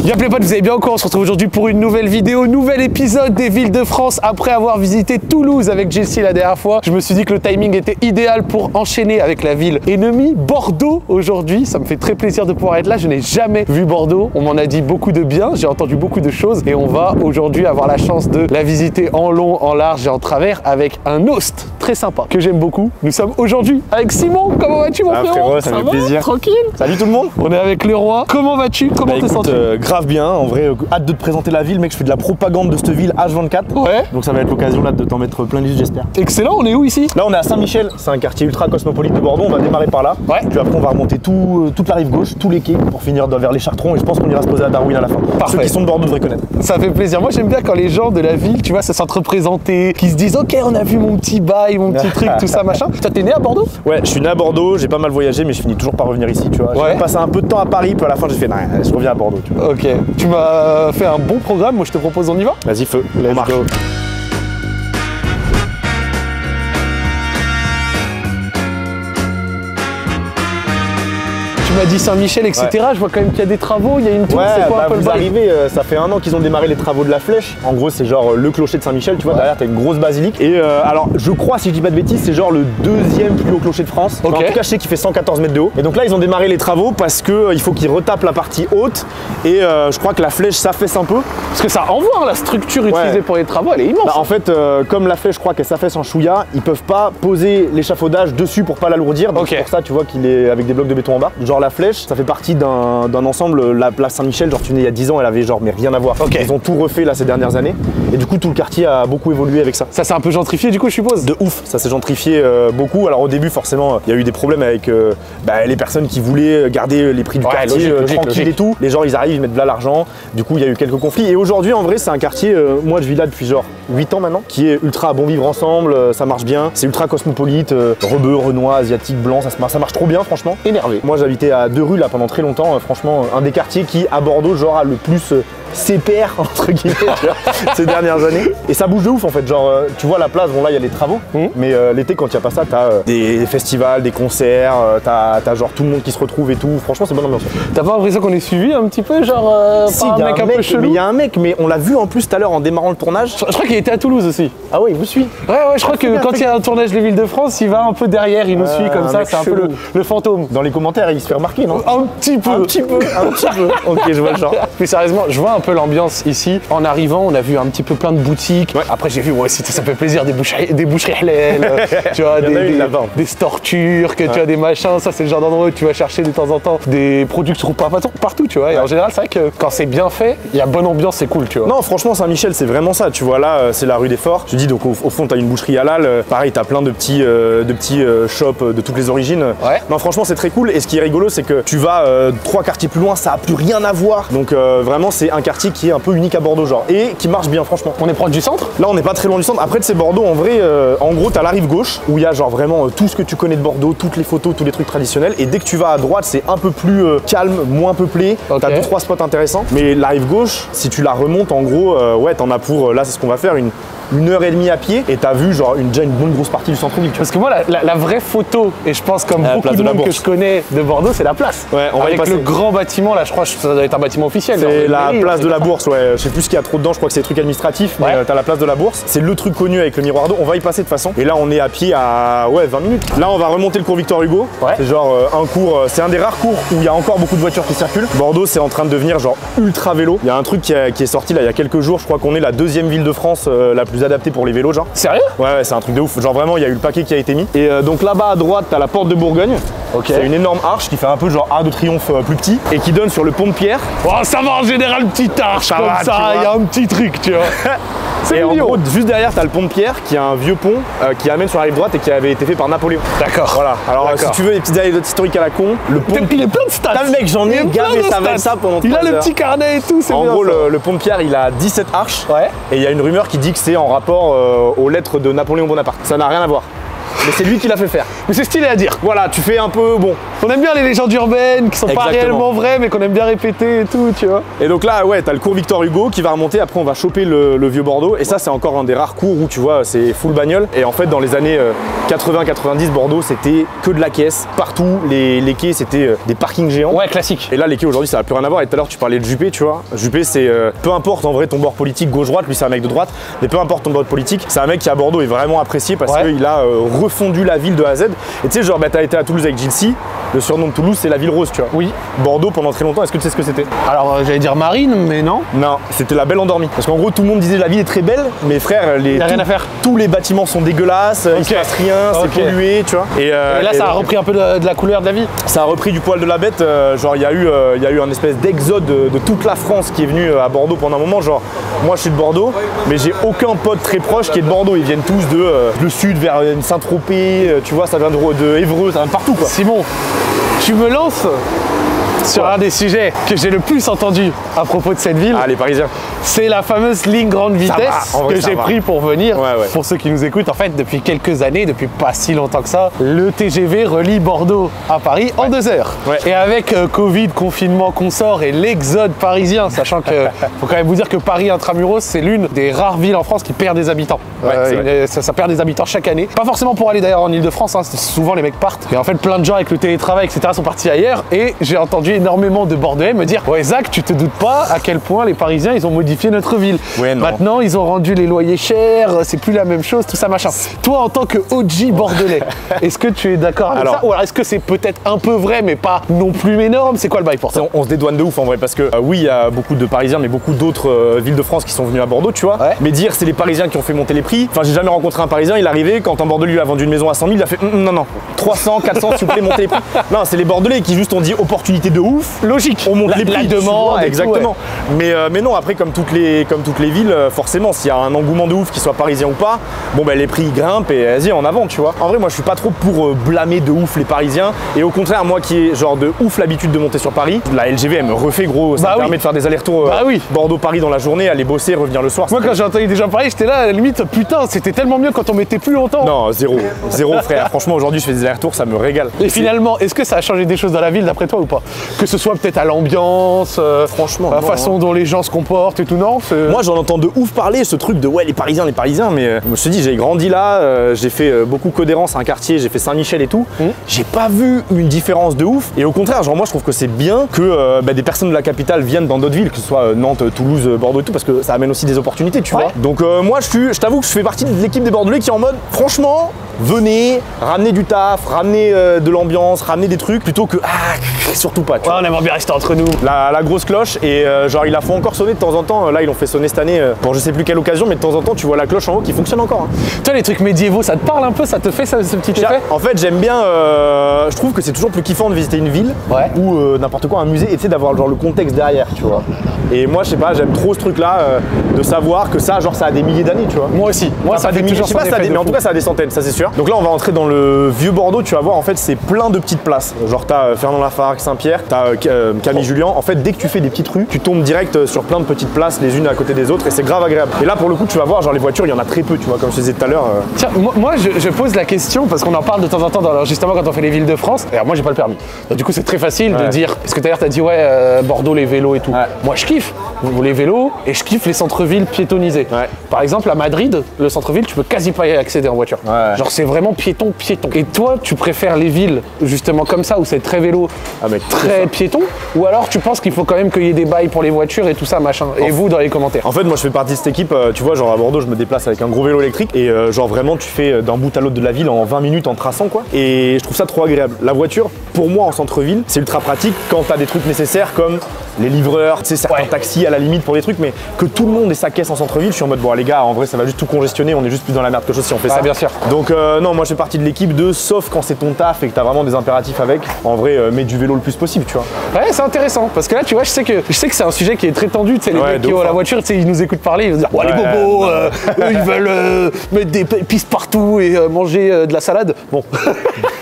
Y'a les potes, vous allez bien encore? On se retrouve aujourd'hui pour une nouvelle vidéo, nouvel épisode des villes de France. Après avoir visité Toulouse avec Jessie la dernière fois, je me suis dit que le timing était idéal pour enchaîner avec la ville ennemie, Bordeaux aujourd'hui. Ça me fait très plaisir de pouvoir être là. Je n'ai jamais vu Bordeaux. On m'en a dit beaucoup de bien, j'ai entendu beaucoup de choses et on va aujourd'hui avoir la chance de la visiter en long, en large et en travers avec un host très sympa que j'aime beaucoup. Nous sommes aujourd'hui avec Simon. Comment vas-tu mon frérot? Ça fait plaisir. Tranquille. Salut tout le monde. On est avec le roi. Comment vas-tu? Comment t'es senti? Grave bien, en vrai, hâte de te présenter la ville, mec. Je fais de la propagande de cette ville H24. Ouais. Donc ça va être l'occasion là de t'en mettre plein les yeux, j'espère. Excellent, on est où ici? Là, on est à Saint-Michel, c'est un quartier ultra cosmopolite de Bordeaux. On va démarrer par là. Ouais. Puis après, on va remonter toute la rive gauche, tous les quais pour finir vers les Chartrons. Et je pense qu'on ira se poser à Darwin à la fin. Parfait. Ceux qui sont de Bordeaux devraient connaître. Ça fait plaisir. Moi, j'aime bien quand les gens de la ville, tu vois, se sentent représentés, qui se disent, ok, on a vu mon petit bail, mon petit truc, tout ça, machin. Toi, t'es né à Bordeaux? Ouais, je suis né à Bordeaux, j'ai pas mal voyagé, mais je finis toujours par revenir ici, tu vois. Ouais. J'ai passé un peu de temps à Paris, puis à la fin, j'ai fait, non, je reviens à Bordeaux, tu vois. Ok. Tu m'as fait un bon programme. Moi, je te propose, on y va? Vas-y, feu, on marche. Go. Tu m'as dit Saint-Michel, etc. Ouais. Je vois quand même qu'il y a des travaux, il y a une tour, ouais, c'est quoi un peu le vous bail? arrivez, ça fait un an qu'ils ont démarré les travaux de la Flèche. En gros, c'est genre le clocher de Saint-Michel, tu vois, derrière t'as une grosse basilique. Et alors, je crois, si je dis pas de bêtises, c'est genre le deuxième plus haut clocher de France. Okay. Enfin, en tout cas, je sais qu'il fait 114 mètres de haut. Et donc là, ils ont démarré les travaux parce que il faut qu'ils retapent la partie haute. Et je crois que la Flèche s'affaisse un peu. Parce que ça envoie hein, la structure utilisée pour les travaux, elle est immense. Bah, en fait, comme la Flèche, je crois qu'elle s'affaisse en chouïa, ils peuvent pas poser l'échafaudage dessus pour pas l'alourdir. Donc c'est pour ça, tu vois, qu'il est avec des blocs de béton en bas. Genre la Flèche, ça fait partie d'un ensemble. La place Saint-Michel, genre tu venais il y a 10 ans, elle avait genre mais rien à voir. Okay. Ils ont tout refait là ces dernières années. Et du coup, tout le quartier a beaucoup évolué avec ça. Ça s'est un peu gentrifié du coup, je suppose. De ouf, ça s'est gentrifié beaucoup. Alors au début, forcément, il y a eu des problèmes avec les personnes qui voulaient garder les prix du quartier tranquille et tout. Les gens, ils arrivent, ils mettent là l'argent. Du coup, il y a eu quelques conflits. Et aujourd'hui, en vrai, c'est un quartier, moi je vis là depuis genre 8 ans maintenant, qui est ultra bon vivre ensemble, ça marche bien. C'est ultra cosmopolite, rebeu, renois, asiatique, blanc, ça marche trop bien, franchement. Énervé. Moi, j'habitais à 2 rues là pendant très longtemps. Franchement, un des quartiers qui, à Bordeaux, genre, a le plus CPR entre guillemets tu vois, ces dernières années. Et ça bouge de ouf en fait. Genre, tu vois la place, bon là il y a les travaux, mais l'été quand il n'y a pas ça, t'as des festivals, des concerts, t'as genre tout le monde qui se retrouve et tout. Franchement, c'est bonne ambiance. T'as pas l'impression qu'on est suivi un petit peu, genre si, par un mec un peu chelou? Mais il y a un mec, mais on l'a vu en plus tout à l'heure en démarrant le tournage. Je crois qu'il était à Toulouse aussi. Ah ouais, il vous suit. Ouais, je crois que quand il y a un tournage des villes de France, il va un peu derrière, il nous suit comme ça, c'est un peu le fantôme. Dans les commentaires, il se fait remarquer, non? Un petit peu. Un petit peu. Ok, je vois le genre. Plus sérieusement, je vois un peu l'ambiance ici. En arrivant, on a vu un petit peu plein de boutiques. Ouais. Après, j'ai vu, moi aussi, ça fait plaisir, des boucheries halal, tu vois, des stores turcs, tu vois, des machins. Ça, c'est le genre d'endroit où tu vas chercher de temps en temps des produits que tu trouves pas partout, tu vois. Et en général, c'est vrai que quand c'est bien fait, il y a bonne ambiance, c'est cool, tu vois. Non, franchement, Saint-Michel, c'est vraiment ça. Tu vois, là, c'est la rue des Forts. Je te dis, donc au fond, t'as une boucherie halal. Pareil, t'as plein de petits shops de toutes les origines. Ouais. Non, franchement, c'est très cool. Et ce qui est rigolo, c'est que tu vas 3 quartiers plus loin, ça a plus rien à voir. Donc, vraiment, c'est un quartier qui est un peu unique à Bordeaux, genre, et qui marche bien, franchement. On est proche du centre? Là, on n'est pas très loin du centre. Après, c'est Bordeaux, en vrai, en gros, t'as la rive gauche où il y a genre vraiment tout ce que tu connais de Bordeaux, toutes les photos, tous les trucs traditionnels. Et dès que tu vas à droite, c'est un peu plus calme, moins peuplé. Okay. T'as 2-3 spots intéressants. Mais la rive gauche, si tu la remontes, en gros, ouais, t'en as pour, là, c'est ce qu'on va faire, une 1h30 à pied et t'as vu genre déjà une bonne grosse partie du centre-ville. Parce que moi la vraie photo, et je pense comme beaucoup de monde que je connais de Bordeaux, c'est la place. Ouais, on va y passer. Avec le grand bâtiment là, je crois que ça doit être un bâtiment officiel. C'est la place de la Bourse, ouais. Je sais plus ce qu'il y a trop dedans, je crois que c'est des trucs administratifs, mais t'as la place de la Bourse. C'est le truc connu avec le miroir d'eau, on va y passer de toute façon. Et là on est à pied à 20 minutes. Là on va remonter le cours Victor Hugo. Ouais. C'est genre un cours, c'est un des rares cours où il y a encore beaucoup de voitures qui circulent. Bordeaux c'est en train de devenir genre ultra vélo. Il y a un truc qui est sorti là il y a quelques jours, je crois qu'on est la 2e ville de France la plus adaptée pour les vélos. Genre. Sérieux? Ouais, c'est un truc de ouf. Genre vraiment, il y a eu le paquet qui a été mis. Et donc là-bas à droite, t'as la porte de Bourgogne. Okay. C'est une énorme arche qui fait un peu genre Arc de Triomphe plus petit et qui donne sur le pont de Pierre. Oh, ça va en général, petite arche ça comme va, ça, il y a un petit truc, tu vois. Et en gros, juste derrière, t'as le pont de Pierre qui est un vieux pont qui amène sur la rive droite et qui avait été fait par Napoléon. D'accord. Voilà. Alors si tu veux des petites anecdotes historiques à la con, le pont. Il est plein de stats. T'as le mec, j'en ai gavé ça pendant 3 heures. Il a le petit carnet et tout, c'est bien. En gros, le pont de Pierre, il a 17 arches. Ouais. Et il y a une rumeur qui dit que c'est en rapport aux lettres de Napoléon Bonaparte. Ça n'a rien à voir. mais c'est lui qui l'a fait faire. Mais c'est stylé à dire. Voilà, tu fais un peu, bon. On aime bien les légendes urbaines qui sont pas Exactement. réellement vraies, mais qu'on aime bien répéter et tout, tu vois. Et donc là, ouais, t'as le cours Victor Hugo qui va remonter, après on va choper le vieux Bordeaux, et ça c'est encore un des rares cours où tu vois, c'est full bagnole. Et en fait, dans les années 80-90, Bordeaux, c'était que de la caisse, partout, les quais, c'était des parkings géants. Ouais, classique. Et là, les quais aujourd'hui, ça n'a plus rien à voir. Et tout à l'heure, tu parlais de Juppé, tu vois. Juppé, c'est peu importe en vrai ton bord politique, gauche-droite, lui c'est un mec de droite, mais peu importe ton bord politique, c'est un mec qui à Bordeaux est vraiment apprécié parce qu'il a refondu la ville de A à Z. Et tu sais, genre, bah, t'as été à Toulouse avec Gilles, le surnom de Toulouse, c'est la ville rose, tu vois. Oui. Bordeaux, pendant très longtemps, est-ce que tu sais ce que c'était? Alors, j'allais dire marine, mais non. Non, c'était la belle endormie. Parce qu'en gros, tout le monde disait la ville est très belle, mais frère, Y a rien à faire. tous les bâtiments sont dégueulasses, il se passe rien, c'est pollué, tu vois. Et là, ça a repris un peu de la couleur de la vie. Ça a repris du poil de la bête. Genre, il y a eu un espèce d'exode de toute la France qui est venu à Bordeaux pendant un moment. Genre, moi, je suis de Bordeaux, mais j'ai aucun pote très proche qui est de Bordeaux. Ils viennent tous le sud vers Saint-Tropez, tu vois, ça vient de Évreux, ça vient de partout, quoi. Simon, tu me lances sur un des sujets que j'ai le plus entendu à propos de cette ville. Ah, les Parisiens. C'est la fameuse ligne grande vitesse que j'ai pris pour venir. Pour ceux qui nous écoutent, en fait, depuis quelques années, depuis pas si longtemps que ça, le TGV relie Bordeaux à Paris en 2 heures. Et avec Covid, confinement, consort et l'exode parisien, sachant que faut quand même vous dire que Paris intramuros, c'est l'une des rares villes en France qui perd des habitants. Ça perd des habitants chaque année. Pas forcément pour aller d'ailleurs en Ile-de-France, hein, souvent les mecs partent. Et en fait, plein de gens avec le télétravail, etc. sont partis ailleurs. Et j'ai entendu énormément de Bordelais me dire: ouais, Zach, tu te doutes pas à quel point les Parisiens ils ont modifié notre ville. Maintenant, ils ont rendu les loyers chers, c'est plus la même chose, tout ça machin. Toi, en tant que OG bordelais, est-ce que tu es d'accord avec ça? Ou alors est-ce que c'est peut-être un peu vrai, mais pas non plus énorme? C'est quoi le bail pour ça? On se dédouane de ouf en vrai, parce que oui, il y a beaucoup de Parisiens, mais beaucoup d'autres villes de France qui sont venus à Bordeaux, tu vois. Mais dire c'est les Parisiens qui ont fait monter les prix. Enfin, j'ai jamais rencontré un Parisien, il est arrivé quand un Bordelais lui a vendu une maison à 100 000, il a fait non, 300, 400, s'il vous plaît, montez les prix. Non, c'est les Bordelais qui juste ont dit opportunité de ouf. Logique. On monte les prix. La demande. Exactement. Tout, mais non, après, comme toutes les villes, forcément, s'il y a un engouement de ouf, qu'il soit parisien ou pas, bon, ben les prix grimpent et vas-y, en avant, tu vois. En vrai, moi, je suis pas trop pour blâmer de ouf les Parisiens. Et au contraire, moi qui ai genre de ouf l'habitude de monter sur Paris, la LGV, elle me refait gros. Ça me permet de faire des allers-retours Bordeaux-Paris dans la journée, aller bosser, revenir le soir. Moi, quand j'ai entendu des gens parler, j'étais là, à la limite, putain, c'était tellement mieux quand on mettait plus longtemps. Non, zéro, frère. Franchement, aujourd'hui, je fais des allers-retours, ça me régale. Et finalement, est-ce que ça a changé des choses dans la ville d'après toi ou pas? Que ce soit peut-être à l'ambiance, franchement, la façon dont les gens se comportent et tout, non? Moi, j'en entends de ouf parler, ce truc de ouais, les Parisiens, mais je me suis dit, j'ai grandi là, j'ai fait beaucoup Codérance, un quartier, j'ai fait Saint-Michel et tout. J'ai pas vu une différence de ouf. Et au contraire, genre moi, je trouve que c'est bien que des personnes de la capitale viennent dans d'autres villes, que ce soit Nantes, Toulouse, Bordeaux et tout, parce que ça amène aussi des opportunités, tu vois. Donc moi, je t'avoue que je fais partie de l'équipe des Bordelais qui est en mode, franchement, venez, ramenez du taf, ramenez de l'ambiance, ramenez des trucs, plutôt que surtout pas. Tu vois. On aimerait bien rester entre nous. La grosse cloche, et genre ils la font encore sonner de temps en temps. Là, ils l'ont fait sonner cette année pour je sais plus quelle occasion, mais de temps en temps, tu vois la cloche en haut qui fonctionne encore. Hein. Toi, les trucs médiévaux, ça te parle un peu? Ça te fait ce petit effet? En fait, j'aime bien. Je trouve que c'est toujours plus kiffant de visiter une ville ou n'importe quoi, un musée, et tu sais, d'avoir genre le contexte derrière, tu vois. Et moi, je sais pas, j'aime trop ce truc-là de savoir que ça, genre, ça a des milliers d'années, tu vois. Moi aussi. Moi, ça a des milliers. Je sais pas, mais en tout cas, ça a des centaines, ça c'est sûr. Donc là, on va entrer dans le vieux Bordeaux. Tu vas voir, en fait, c'est plein de petites places. Genre, t'as Fernand Lafargue, Saint-Pierre, t'as Camille Julien. En fait, dès que tu fais des petites rues, tu tombes direct sur plein de petites places, les unes à côté des autres, et c'est grave agréable. Et là, pour le coup, tu vas voir, genre, les voitures, il y en a très peu, tu vois, comme je te disais tout à l'heure. Tiens, moi, je pose la question parce qu'on en parle de temps en temps, justement, quand on fait les villes de France. Alors, moi, j'ai pas le permis. Donc, du coup, c'est très facile de dire. Parce que d'ailleurs, t'as dit, Bordeaux, les vélos et tout. Moi, je kiffe les vélos et je kiffe les centres-villes piétonnisés. Par exemple, à Madrid, le centre-ville, tu peux quasi pas y accéder en voiture. Genre, c'est vraiment piéton. Et toi, tu préfères les villes, justement, comme ça, où c'est très vélo, très piéton? Ou alors, tu penses qu'il faut quand même qu'il y ait des bails pour les voitures et tout ça, machin? Et vous, dans les commentaires? En fait, moi, je fais partie de cette équipe. Tu vois, genre, à Bordeaux, je me déplace avec un gros vélo électrique et genre, vraiment, tu fais d'un bout à l'autre de la ville en 20 minutes en traçant, quoi. Et je trouve ça trop agréable. La voiture, pour moi, en centre-ville, c'est ultra pratique quand t'as des trucs nécessaires comme les livreurs, tu sais, certains taxis à la limite pour des trucs, mais que tout le monde ait sa caisse en centre-ville, je suis en mode, bon, les gars, en vrai, ça va juste tout congestionner, on est juste plus dans la merde que chose si on fait ça. Bien sûr. Donc, non, moi, je fais partie de l'équipe sauf quand c'est ton taf et que t'as vraiment des impératifs avec, en vrai, mets du vélo le plus possible, tu vois. Ouais, c'est intéressant, parce que là, tu vois, je sais que c'est un sujet qui est très tendu, tu sais, les mecs qui ont la voiture, tu sais, ils nous écoutent parler, ils vont dire, les bobos, eux, ils veulent mettre des pistes partout et manger de la salade. Bon.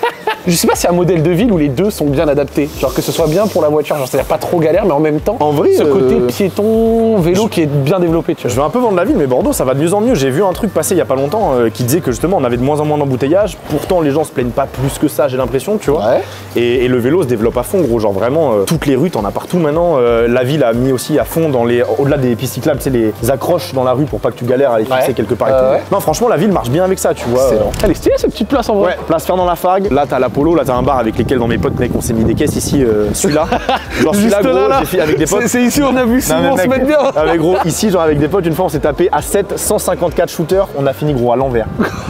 Je sais pas si c'est un modèle de ville où les deux sont bien adaptés. Genre que ce soit bien pour la voiture, genre c'est pas trop galère, mais en même temps, en vrai, ce côté piéton, vélo qui est bien développé. Tu vois. Je vais un peu vendre la ville, mais Bordeaux, ça va de mieux en mieux. J'ai vu un truc passer il y a pas longtemps qui disait que justement, on avait de moins en moins d'embouteillages. Pourtant, les gens se plaignent pas plus que ça, j'ai l'impression, tu vois. Ouais. Et le vélo se développe à fond, gros. Genre vraiment, toutes les rues, t'en as partout maintenant. La ville a mis aussi à fond dans les, au-delà des pistes cyclables, tu sais, les accroches dans la rue pour pas que tu galères à les fixer quelque part. Et tout. Non, franchement, la ville marche bien avec ça, tu vois. Elle est stylée cette petite place en vrai. Ouais, place Fernand Lafargue. Là, t'as l'Apollo, là, t'as un bar avec lesquels dans mes potes, mec, on s'est mis des caisses ici, celui-là. Genre celui-là, gros, j'ai fait avec des potes. C'est ici, on a vu Simon se mettre bien. Avec gros, ici, genre avec des potes, une fois, on s'est tapé à 7, 154 shooters, on a fini, gros, à l'envers.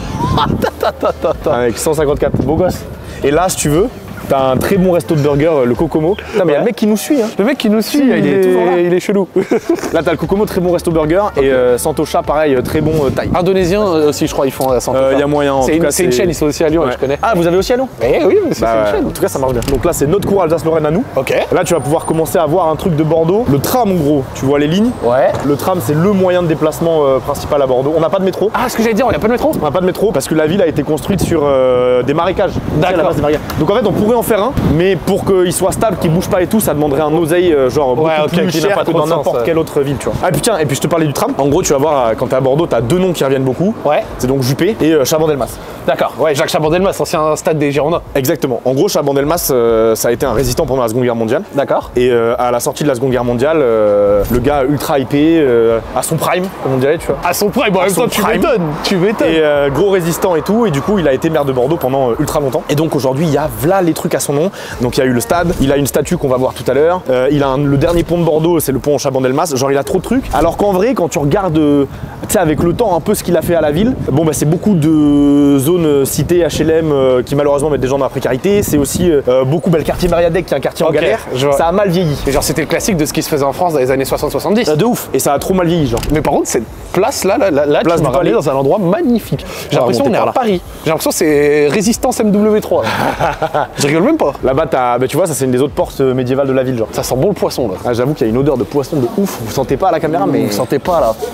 Avec 154, beau gosse. Et là, si tu veux, t'as un très bon resto de burger, le Kokomo. Putain, mais il y a le mec qui nous suit. Hein. Le mec qui nous suit, il est toujours là. Il est chelou. Là, t'as le Kokomo, très bon resto burger. Okay. Et Santocha, pareil, très bon thaï. Indonésien aussi, je crois, ils font à Santocha. Il y a moyen. C'est une chaîne, ils sont aussi à Lyon, je connais. Ah, vous avez aussi à Lyon? Oui, mais c'est une chaîne. En tout cas, ça marche bien. Donc là, c'est notre cours Alsace-Lorraine à nous. Ok. Là, tu vas pouvoir commencer à voir un truc de Bordeaux. Le tram, en gros, tu vois les lignes. Ouais. Le tram, c'est le moyen de déplacement principal à Bordeaux. On n'a pas de métro. Ah, ce que j'allais dire, on n'a pas de métro? On n'a pas de métro parce que la ville a été construite sur des marécages. D'accord. Donc en fait, on pourrait en faire un, mais pour qu'il soit stable, qu'il bouge pas et tout, ça demanderait un oseille genre beaucoup plus cher que dans n'importe quelle autre ville, tu vois. Ah putain, et puis je te parlais du tram. En gros, tu vas voir quand t'es à Bordeaux, t'as deux noms qui reviennent beaucoup. Ouais. C'est donc Juppé et Chaban-Delmas. D'accord. Ouais, Jacques Chaban-Delmas, ancien stade des Girondins. Exactement. En gros, Chaban-Delmas, ça a été un résistant pendant la Seconde Guerre mondiale. D'accord. Et à la sortie de la Seconde Guerre mondiale, le gars ultra hypé, à son prime, comme on dirait, tu vois. À son prime. En même temps, tu m'étonnes. Et gros résistant et tout. Et du coup, il a été maire de Bordeaux pendant ultra longtemps. Et donc aujourd'hui, il y a là les trucs à son nom. Donc il y a eu le stade. Il a une statue qu'on va voir tout à l'heure. Il a le dernier pont de Bordeaux, c'est le pont Chaban-Delmas. Genre, il a trop de trucs. Alors qu'en vrai, quand tu regardes, tu sais, avec le temps, un peu ce qu'il a fait à la ville, bon, bah, c'est beaucoup de zones citées HLM qui malheureusement mettent des gens dans la précarité. C'est aussi beaucoup, le quartier Mariadec qui est un quartier en galère. Ça a mal vieilli. Et genre, c'était le classique de ce qui se faisait en France dans les années 60-70. De ouf. Et ça a trop mal vieilli, genre. Mais par contre, cette place-là, tu m'as ramené dans un endroit magnifique. J'ai l'impression qu'on est à Paris. J'ai l'impression que c'est Résistance MW3. Je rigole même pas. Là-bas, bah, tu vois, ça c'est une des autres portes médiévales de la ville, genre. Ça sent bon le poisson, là. Ah, j'avoue qu'il y a une odeur de poisson de ouf. Vous sentez pas à la caméra, mais vous sentez pas là.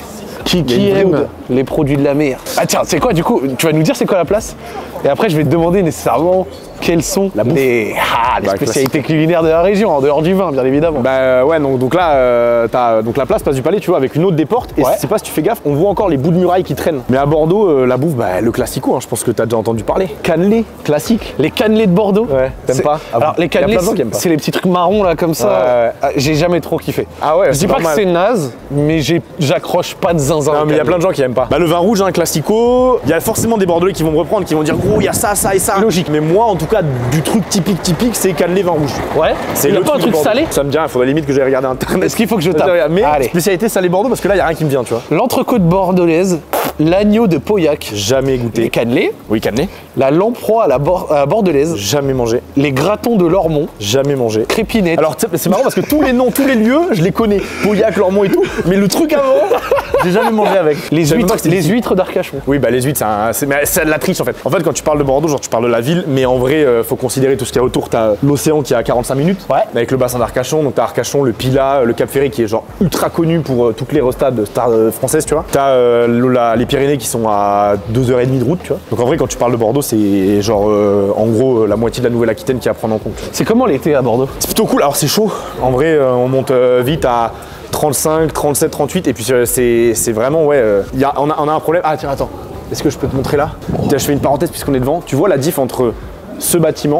Qui aime les produits de la mer? Ah tiens, c'est quoi du coup? Tu vas nous dire c'est quoi la place? Et après je vais te demander nécessairement quelles sont les spécialités culinaires de la région, en dehors du vin bien évidemment. Bah ouais, donc là, t'as donc la place Place du Palais, tu vois, avec une autre des portes. Et je sais pas si tu fais gaffe, on voit encore les bouts de murailles qui traînent. Mais à Bordeaux, la bouffe, bah le classico, hein, je pense que t'as déjà entendu parler. Cannelés, classique. Les cannelés de Bordeaux? Ouais, t'aimes pas? Alors les cannelés, c'est les petits trucs marrons là comme ça. J'ai jamais trop kiffé. Ah ouais, je dis pas que c'est naze, mais j'accroche pas de zinzin. Non mais il y a plein de gens qui aiment pas. Bah le vin rouge, un classico, il y a forcément des Bordelais qui vont me reprendre, qui vont dire gros, il y a ça, ça et ça. Logique. Mais moi en tout cas, du truc typique, c'est cannelé vin rouge. Ouais. C'est pas un truc salé? Ça me dit, il faudrait limite que j'aille regarder internet. Est-ce qu'il faut que je tape? Mais spécialité salé Bordeaux parce que là il y a rien qui me vient, tu vois. L'entrecôte bordelaise, l'agneau de Pauillac. Jamais goûté. Les cannelés. Oui, cannelé. La lamproie à la bordelaise. Jamais mangé. Les gratons de Lormont. Jamais mangé. Crépinette. Alors c'est marrant parce que tous les noms, tous les lieux, je les connais. Pauillac, Lormont et tout. Mais le truc avant, j'ai jamais mangé avec. Les huîtres d'Arcachon. Oui, bah les huîtres, c'est de la triche en fait. En fait, quand tu parles de Bordeaux, genre tu parles de la ville, mais en vrai, faut considérer tout ce qu'il y a autour. T'as l'océan qui est à 45 minutes, avec le bassin d'Arcachon. Donc t'as Arcachon, le Pilat, le Cap Ferré qui est genre ultra connu pour toutes les restas de stars françaises, tu vois. T'as les Pyrénées qui sont à 2h30 de route, tu vois. Donc en vrai, quand tu parles de Bordeaux, c'est genre en gros la moitié de la Nouvelle-Aquitaine qui est à prendre en compte. C'est comment l'été à Bordeaux? C'est plutôt cool. Alors c'est chaud. En vrai, on monte vite à 35, 37, 38 et puis c'est vraiment on a un problème. Ah tiens, attends. Est-ce que je peux te montrer là? Tiens, je fais une parenthèse puisqu'on est devant. Tu vois la diff entre ce bâtiment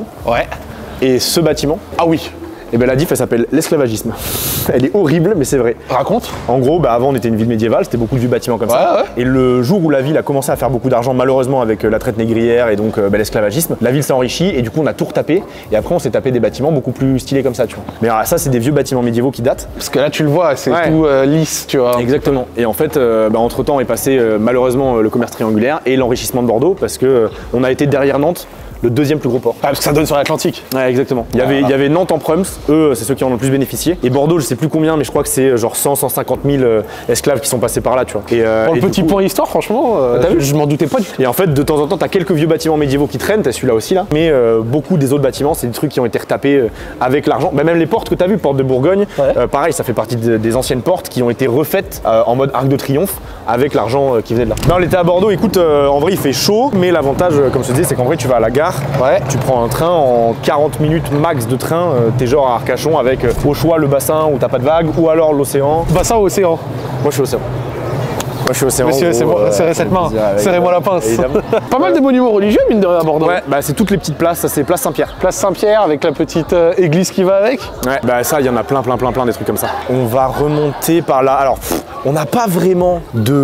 et ce bâtiment? Ah oui. Et bien la diff, elle s'appelle l'esclavagisme. Elle est horrible, mais c'est vrai. Raconte. En gros, avant on était une ville médiévale, c'était beaucoup de vieux bâtiments comme ça. Et le jour où la ville a commencé à faire beaucoup d'argent, malheureusement avec la traite négrière et donc l'esclavagisme, la ville s'est enrichie et du coup on a tout retapé. Et après on s'est tapé des bâtiments beaucoup plus stylés comme ça, tu vois. Mais alors, ça c'est des vieux bâtiments médiévaux qui datent. Parce que là tu le vois, c'est tout lisse, tu vois. Exactement. Et en fait, entre temps est passé malheureusement le commerce triangulaire et l'enrichissement de Bordeaux parce que on a été derrière Nantes. Le deuxième plus gros port. Ah, parce que ça donne sur l'Atlantique. Ouais, exactement. Il y avait Nantes en Prums, eux, c'est ceux qui en ont le plus bénéficié. Et Bordeaux, je sais plus combien, mais je crois que c'est genre 150 000 esclaves qui sont passés par là, tu vois. Pour le petit point histoire, franchement, je m'en doutais pas du tout. Et en fait, de temps en temps, t'as quelques vieux bâtiments médiévaux qui traînent, t'as celui-là aussi là. Mais beaucoup des autres bâtiments, c'est des trucs qui ont été retapés avec l'argent. Bah, même les portes que t'as vues, porte de Bourgogne, pareil, ça fait partie des anciennes portes qui ont été refaites en mode arc de triomphe avec l'argent qui venait de là. Non, l'été à Bordeaux, écoute, en vrai, il fait chaud, mais l'avantage, comme je te disais, c'est qu'en vrai, tu vas à la gare. gare. Ouais. Tu prends un train en 40 minutes max de train. T'es genre à Arcachon avec au choix le bassin où t'as pas de vagues ou alors l'océan. Bassin ou océan? Moi je suis océan. Moi je suis océan. Monsieur, serrez cette main, serrez-moi la pince. Pas mal de monuments religieux, mine de rien, à Bordeaux. Ouais, bah c'est toutes les petites places, ça c'est Place Saint-Pierre. Place Saint-Pierre avec la petite église qui va avec. Ouais, bah ça, il y en a plein des trucs comme ça. On va remonter par là. Alors, on n'a pas vraiment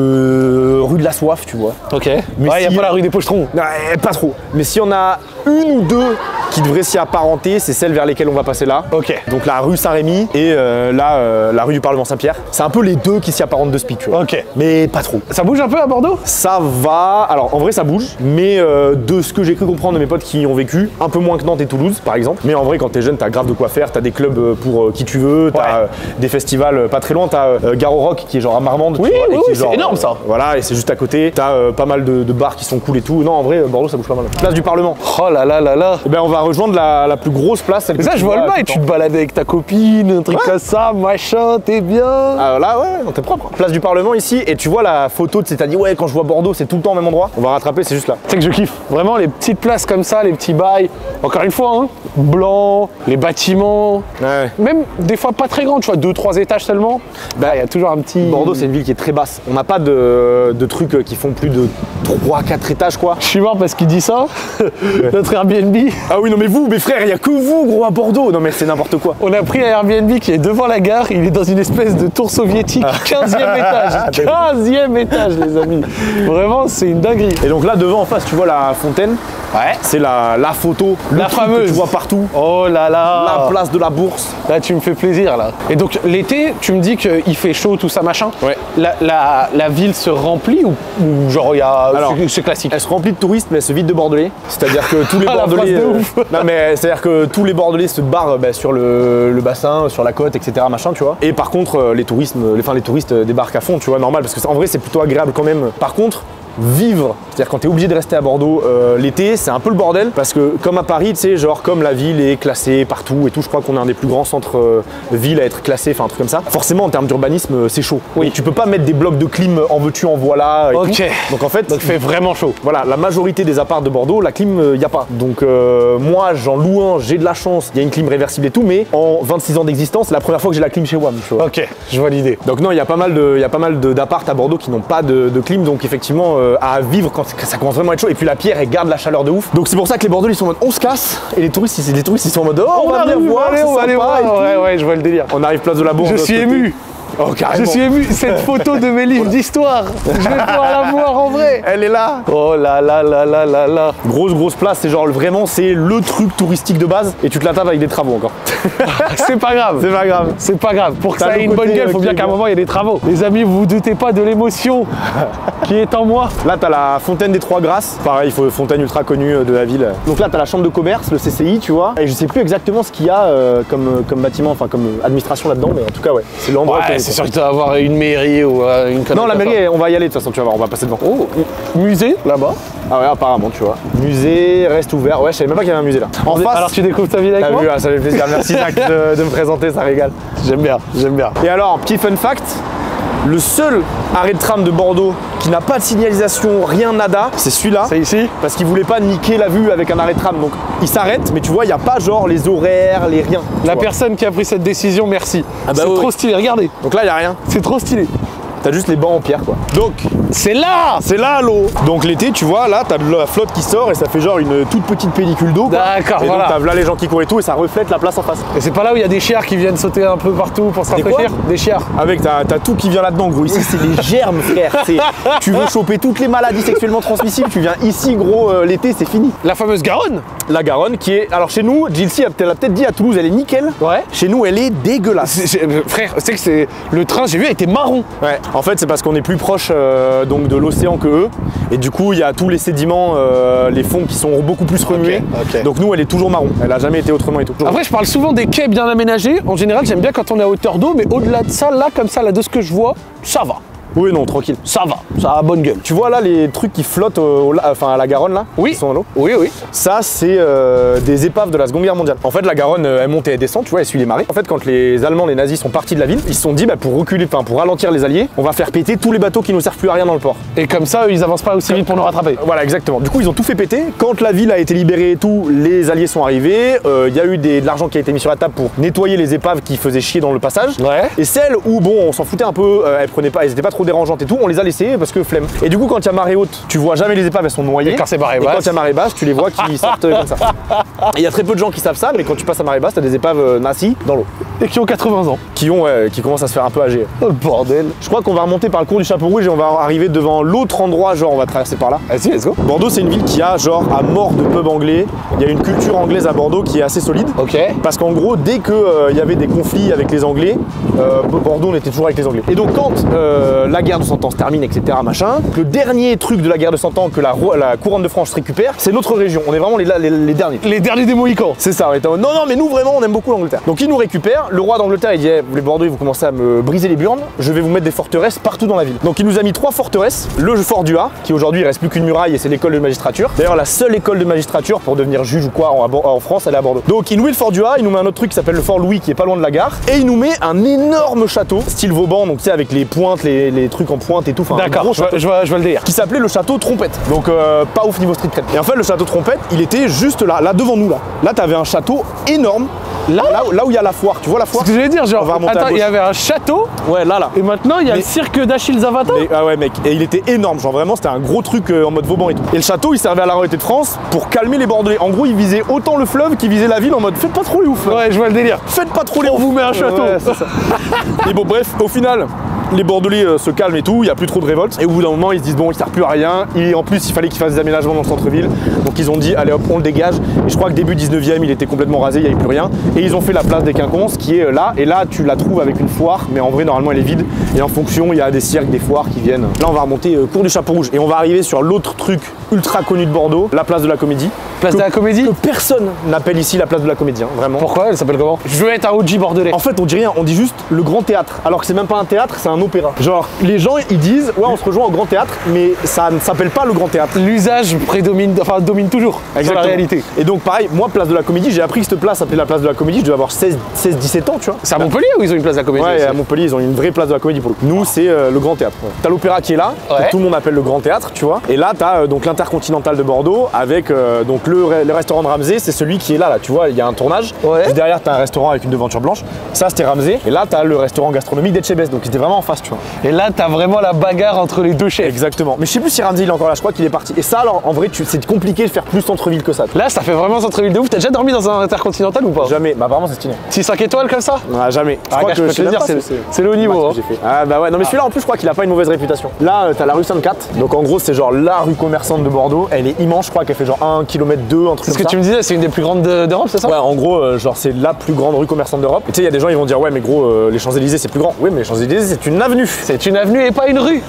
de rue de la Soif, tu vois. Ok. Mais il n'y a pas la rue des Pochetrons. Ouais, pas trop. Mais si on a une ou deux qui devraient s'y apparenter, c'est celles vers lesquelles on va passer là. Ok. Donc la rue Saint-Rémy et là, la rue du Parlement Saint-Pierre. C'est un peu les deux qui s'y apparentent de speed, tu vois. Ok. Mais pas trop. Ça bouge un peu à Bordeaux? Ça va. Alors en vrai ça bouge, mais de ce que j'ai cru comprendre de mes potes qui y ont vécu, un peu moins que Nantes et Toulouse par exemple. Mais en vrai quand t'es jeune, t'as grave de quoi faire, t'as des clubs pour qui tu veux, t'as des festivals pas très loin, t'as Garo Rock qui est genre à Marmande. Oui, tu vois, oui, c'est énorme ça. Voilà, et c'est juste à côté. T'as pas mal de bars qui sont cool et tout. Non en vrai Bordeaux ça bouge pas mal. Place du Parlement. Oh là là là là. Et ben on va rejoindre la plus grosse place. Mais ça je vois le bail, tu te balades avec ta copine, un truc comme ça, machin, t'es bien. Ah là ouais, t'es propre. Place du Parlement ici, et tu vois la photo de t'as dit ouais quand je vois Bordeaux c'est tout le temps au même endroit. On va rattraper, c'est juste là. C'est que je kiffe. Vraiment les petites places comme ça, les petits bails. Encore une fois, hein, blanc, les bâtiments. Ouais. Même des fois pas très grands, tu vois, 2-3 étages seulement. Bah il y a toujours un petit. Bordeaux c'est une ville qui est très basse. On n'a pas de trucs qui font plus de 3-4 étages quoi. Je suis mort parce qu'il dit ça. Notre Airbnb. Ah oui non mais vous, mes frères, il y a que vous gros à Bordeaux. Non mais c'est n'importe quoi. On a pris un Airbnb qui est devant la gare, il est dans une espèce de tour soviétique, 15e étage. 15e étage les amis. Vraiment c'est une dinguerie. Et donc là devant en face tu vois la fontaine. Ouais. C'est la photo, la fameuse que tu vois partout. Oh là là. La place de la Bourse. Là tu me fais plaisir là. Et donc l'été, tu me dis qu'il fait chaud, tout ça machin. Ouais. La ville se remplit ou genre il y a. Alors c'est classique. Elle se remplit de touristes mais elle se vide de Bordelais. C'est-à-dire que tous les Bordelais. Non mais c'est-à-dire que tous les Bordelais se barrent sur le bassin, sur la côte, etc. machin, tu vois. Et par contre les touristes débarquent à fond, tu vois, normal parce que en vrai c'est plutôt agréable quand même. Par contre vivre, c'est-à-dire quand t'es obligé de rester à Bordeaux l'été, c'est un peu le bordel parce que comme à Paris, tu sais, genre comme la ville est classée partout et tout, je crois qu'on est un des plus grands centres villes à être classé, enfin un truc comme ça. Forcément en termes d'urbanisme, c'est chaud. Oui. Donc, tu peux pas mettre des blocs de clim en veux-tu en voilà et tout. Donc en fait, donc il fait vraiment chaud. Voilà, la majorité des apparts de Bordeaux, la clim, y a pas. Donc moi, j'en loue un, j'ai de la chance, il y a une clim réversible et tout, mais en 26 ans d'existence, c'est la première fois que j'ai la clim chez WAM, tu vois. Ok, je vois l'idée. Donc non, il y a pas mal d'apparts à Bordeaux qui n'ont pas de clim, donc effectivement à vivre quand ça commence vraiment à être chaud. Et puis la pierre, elle garde la chaleur de ouf. Donc c'est pour ça que les Bordelais ils sont en mode on se casse, et les touristes ils sont en mode oh, on va venir voir, on va aller voir. Ouais, je vois le délire. On arrive place de la Bourse. Je suis ému. Oh, je suis ému, cette photo de mes livres d'histoire, je vais pouvoir la voir en vrai. Elle est là. Oh là là là là là là. Grosse place, c'est genre vraiment c'est le truc touristique de base et tu te la tapes avec des travaux encore. C'est pas grave. C'est pas grave. C'est pas grave. Pour que ça ait une bonne gueule, il faut bien qu'à un moment il y ait des travaux. Les amis, vous vous doutez pas de l'émotion qui est en moi. Là t'as la fontaine des Trois Grâces, pareil, fontaine ultra connue de la ville. Donc là t'as la chambre de commerce, le CCI, tu vois. Et je sais plus exactement ce qu'il y a comme bâtiment, enfin comme administration là-dedans, mais en tout cas ouais, c'est l'endroit. Ouais, c'est sûr que tu vas avoir une mairie ou une connerie. Non, la mairie, on va y aller de toute façon, tu vas voir, on va passer devant. Oh, musée là-bas. Ah ouais, apparemment, tu vois. Musée reste ouvert. Ouais, je savais même pas qu'il y avait un musée là. En face. Alors tu découvres ta ville avec moi. Vu, ça fait plaisir. Merci Zach de me présenter, ça régale. J'aime bien, j'aime bien. Et alors, petit fun fact. Le seul arrêt de tram de Bordeaux qui n'a pas de signalisation, rien, nada, c'est celui-là. C'est ici. Parce qu'il voulait pas niquer la vue avec un arrêt de tram. Donc il s'arrête, mais tu vois, il n'y a pas genre les horaires, les rien. La personne qui a pris cette décision, merci. Ah bah c'est trop stylé, regardez. Donc là, il n'y a rien. C'est trop stylé. T'as juste les bancs en pierre quoi. Donc c'est là l'eau. Donc l'été tu vois là t'as de la flotte qui sort et ça fait genre une toute petite pellicule d'eau. D'accord, et voilà. Donc t'as là les gens qui courent et tout et ça reflète la place en face. Et c'est pas là où il y a des chiards qui viennent sauter un peu partout pour se rafraîchir? Des chiards. Avec t'as tout qui vient là-dedans gros. Ici c'est les germes frère. Tu veux choper toutes les maladies sexuellement transmissibles, tu viens ici gros l'été c'est fini. La fameuse Garonne. La Garonne qui est... Alors chez nous, Gilsi elle a peut-être dit à Toulouse elle est nickel. Ouais. Chez nous elle est dégueulasse. Frère, c'est que c'est le train j'ai vu était marron. Ouais. En fait c'est parce qu'on est plus proche donc de l'océan que eux et du coup il y a tous les sédiments, les fonds qui sont beaucoup plus remués. Okay. Donc nous elle est toujours marron, elle a jamais été autrement et tout. Après je parle souvent des quais bien aménagés, en général j'aime bien quand on est à hauteur d'eau, mais au-delà de ça, là comme ça, là de ce que je vois, ça va. Oui, non, tranquille. Ça a bonne gueule. Tu vois là les trucs qui flottent à la Garonne là? Oui. Qui sont dans l'eau? Oui, oui. Ça, c'est des épaves de la Seconde Guerre mondiale. En fait, la Garonne, elle monte et elle descend, tu vois, elle suit les marées. En fait, quand les Allemands, les nazis sont partis de la ville, ils se sont dit, bah, pour reculer, enfin, pour ralentir les Alliés, on va faire péter tous les bateaux qui ne servent plus à rien dans le port. Et comme ça, eux, ils avancent pas aussi vite pour nous rattraper. Voilà, exactement. Du coup, ils ont tout fait péter. Quand la ville a été libérée et tout, les Alliés sont arrivés. Il y a eu de l'argent qui a été mis sur la table pour nettoyer les épaves qui faisaient chier dans le passage. Ouais. Et celles où, bon, on s'en foutait un peu, elles étaient pas trop dérangeantes et tout, on les a laissées parce que flemme. Et du coup, quand il y a marée haute, tu vois jamais les épaves, elles sont noyées. Et quand c'est marée Et basse. quand il y a marée basse, tu les vois qui sortent comme ça. Et il y a très peu de gens qui savent ça, mais quand tu passes à marée basse, t'as des épaves nazies dans l'eau. Et qui ont 80 ans. Qui commencent à se faire un peu âgées. Oh le bordel. Je crois qu'on va remonter par le cours du Chapeau Rouge et on va arriver devant l'autre endroit, genre on va traverser par là. Vas-y, let's go. Bordeaux, c'est une ville qui a genre à mort de pub anglais. Il y a une culture anglaise à Bordeaux qui est assez solide. Ok. Parce qu'en gros, dès qu'il y avait des conflits avec les Anglais, Bordeaux, on était toujours avec les Anglais. Et donc quand la guerre de 100 ans se termine, etc., machin, le dernier truc de la guerre de 100 ans que la couronne de France récupère, c'est notre région. On est vraiment les derniers. Les derniers des Mohicans. C'est ça, on était en mode, non, mais nous vraiment, on aime beaucoup l'Angleterre. Donc ils nous récupèrent. Le roi d'Angleterre, il dit, les Bordeaux, vous commencez à me briser les burnes, je vais vous mettre des forteresses partout dans la ville. Donc il nous a mis 3 forteresses. Le fort du A, qui aujourd'hui il reste plus qu'une muraille et c'est l'école de magistrature. D'ailleurs, la seule école de magistrature pour devenir juge ou quoi en France, elle est à Bordeaux. Donc il nous met le fort du A, il nous met un autre truc qui s'appelle le fort Louis, qui est pas loin de la gare, et il nous met un énorme château, style Vauban, donc tu sais, avec les pointes, les trucs en pointe et tout. D'accord, je vois le délire. Qui s'appelait le château Trompette. Donc pas ouf niveau street cred. Et en fait, le château Trompette, il était juste là devant nous là. Là, t'avais un château énorme. Là où il y a la foire, tu vois la foire? C'est ce que j'allais dire, genre, attends, il y avait un château. Ouais, là. Et maintenant, il y a le cirque d'Achille Zavata. Ah ouais, mec, et il était énorme, genre vraiment, c'était un gros truc en mode Vauban et tout. Et le château, il servait à la royauté de France pour calmer les Bordelais. En gros, il visait autant le fleuve qu'il visait la ville en mode faites pas trop les ouf. Ouais, je vois le délire. Faites pas trop les ouf. On vous met un château. Ouais, c'est ça. Et bon, bref, au final, les Bordelais se calment et tout, il n'y a plus trop de révolte. Et au bout d'un moment, ils se disent bon, il ne sert plus à rien. Et en plus, il fallait qu'ils fassent des aménagements dans le centre-ville. Donc ils ont dit allez hop, on le dégage. Et je crois que début 19e, il était complètement rasé, il n'y avait plus rien. Et ils ont fait la place des Quinconces qui est là. Et là, tu la trouves avec une foire, mais en vrai, normalement, elle est vide. Et en fonction, il y a des cirques, des foires qui viennent. Là, on va remonter cours du Chapeau Rouge. Et on va arriver sur l'autre truc ultra connu de Bordeaux, la place de la Comédie. Place de la Comédie? Que personne n'appelle ici la place de la Comédie, hein, vraiment. Pourquoi? Elle s'appelle comment? Je veux être un OG bordelais. En fait, on dit rien, on dit juste le Grand Théâtre. Alors que c'est même pas un théâtre, c'est un opéra. Genre, les gens, ils disent, ouais, on se rejoint au Grand Théâtre, mais ça ne s'appelle pas le Grand Théâtre. L'usage domine toujours sur la réalité. Et donc, pareil, moi, place de la Comédie, j'ai appris que cette place s'appelait la place de la Comédie, je devais avoir 16-17 ans, tu vois. C'est à Montpellier où ils ont une place de la Comédie? Ouais, à Montpellier, ils ont une vraie place de la Comédie pour le coup. Nous, c'est le Grand Théâtre. Ouais. T'as l'opéra qui est là, que tout le monde appelle le Grand Théâtre, tu vois. Et là, t'as donc l'Intercontinental de Bordeaux avec donc le restaurant de Ramsey, c'est celui qui est là, tu vois, il y a un tournage. Ouais. Juste derrière, t'as un restaurant avec une devanture blanche. Ça, c'était Ramsey. Et là, t'as le restaurant gastronomique d'Etchebest, donc c'était vraiment en face, tu vois. Et là, t'as vraiment la bagarre entre les deux chefs. Exactement. Mais je sais plus si Ramsey il est encore là, je crois qu'il est parti. Et ça, alors, en vrai, c'est compliqué de faire plus centre-ville que ça. Là, ça fait vraiment centre-ville de ouf. T'as déjà dormi dans un Intercontinental ou pas? Jamais. Bah, apparemment, c'est stylé. 6-5 étoiles comme ça? Ah, jamais. Je crois que je peux te le dire, c'est le haut niveau. Hein. Ah, bah ouais. Non, mais celui-là, en plus, je crois qu'il a pas une mauvaise réputation. Là, t'as la rue Sainte-Cat. Donc, en gros, c'est genre la rue commerçante de Bordeaux. Elle est immense, je crois qu'elle fait genre 1 km 2, un truc comme ça. C'est ce que tu me disais, c'est une des plus grandes d'Europe, c'est ça? Ouais, en gros, genre, c'est la plus grande rue commerçante d'Europe. Et tu sais, il y a des gens, ils vont dire, ouais, mais gros, les Champs-Élysées, c'est plus grand. Oui, mais les Champs-Élysées, c'est une avenue. C'est une avenue et pas une rue.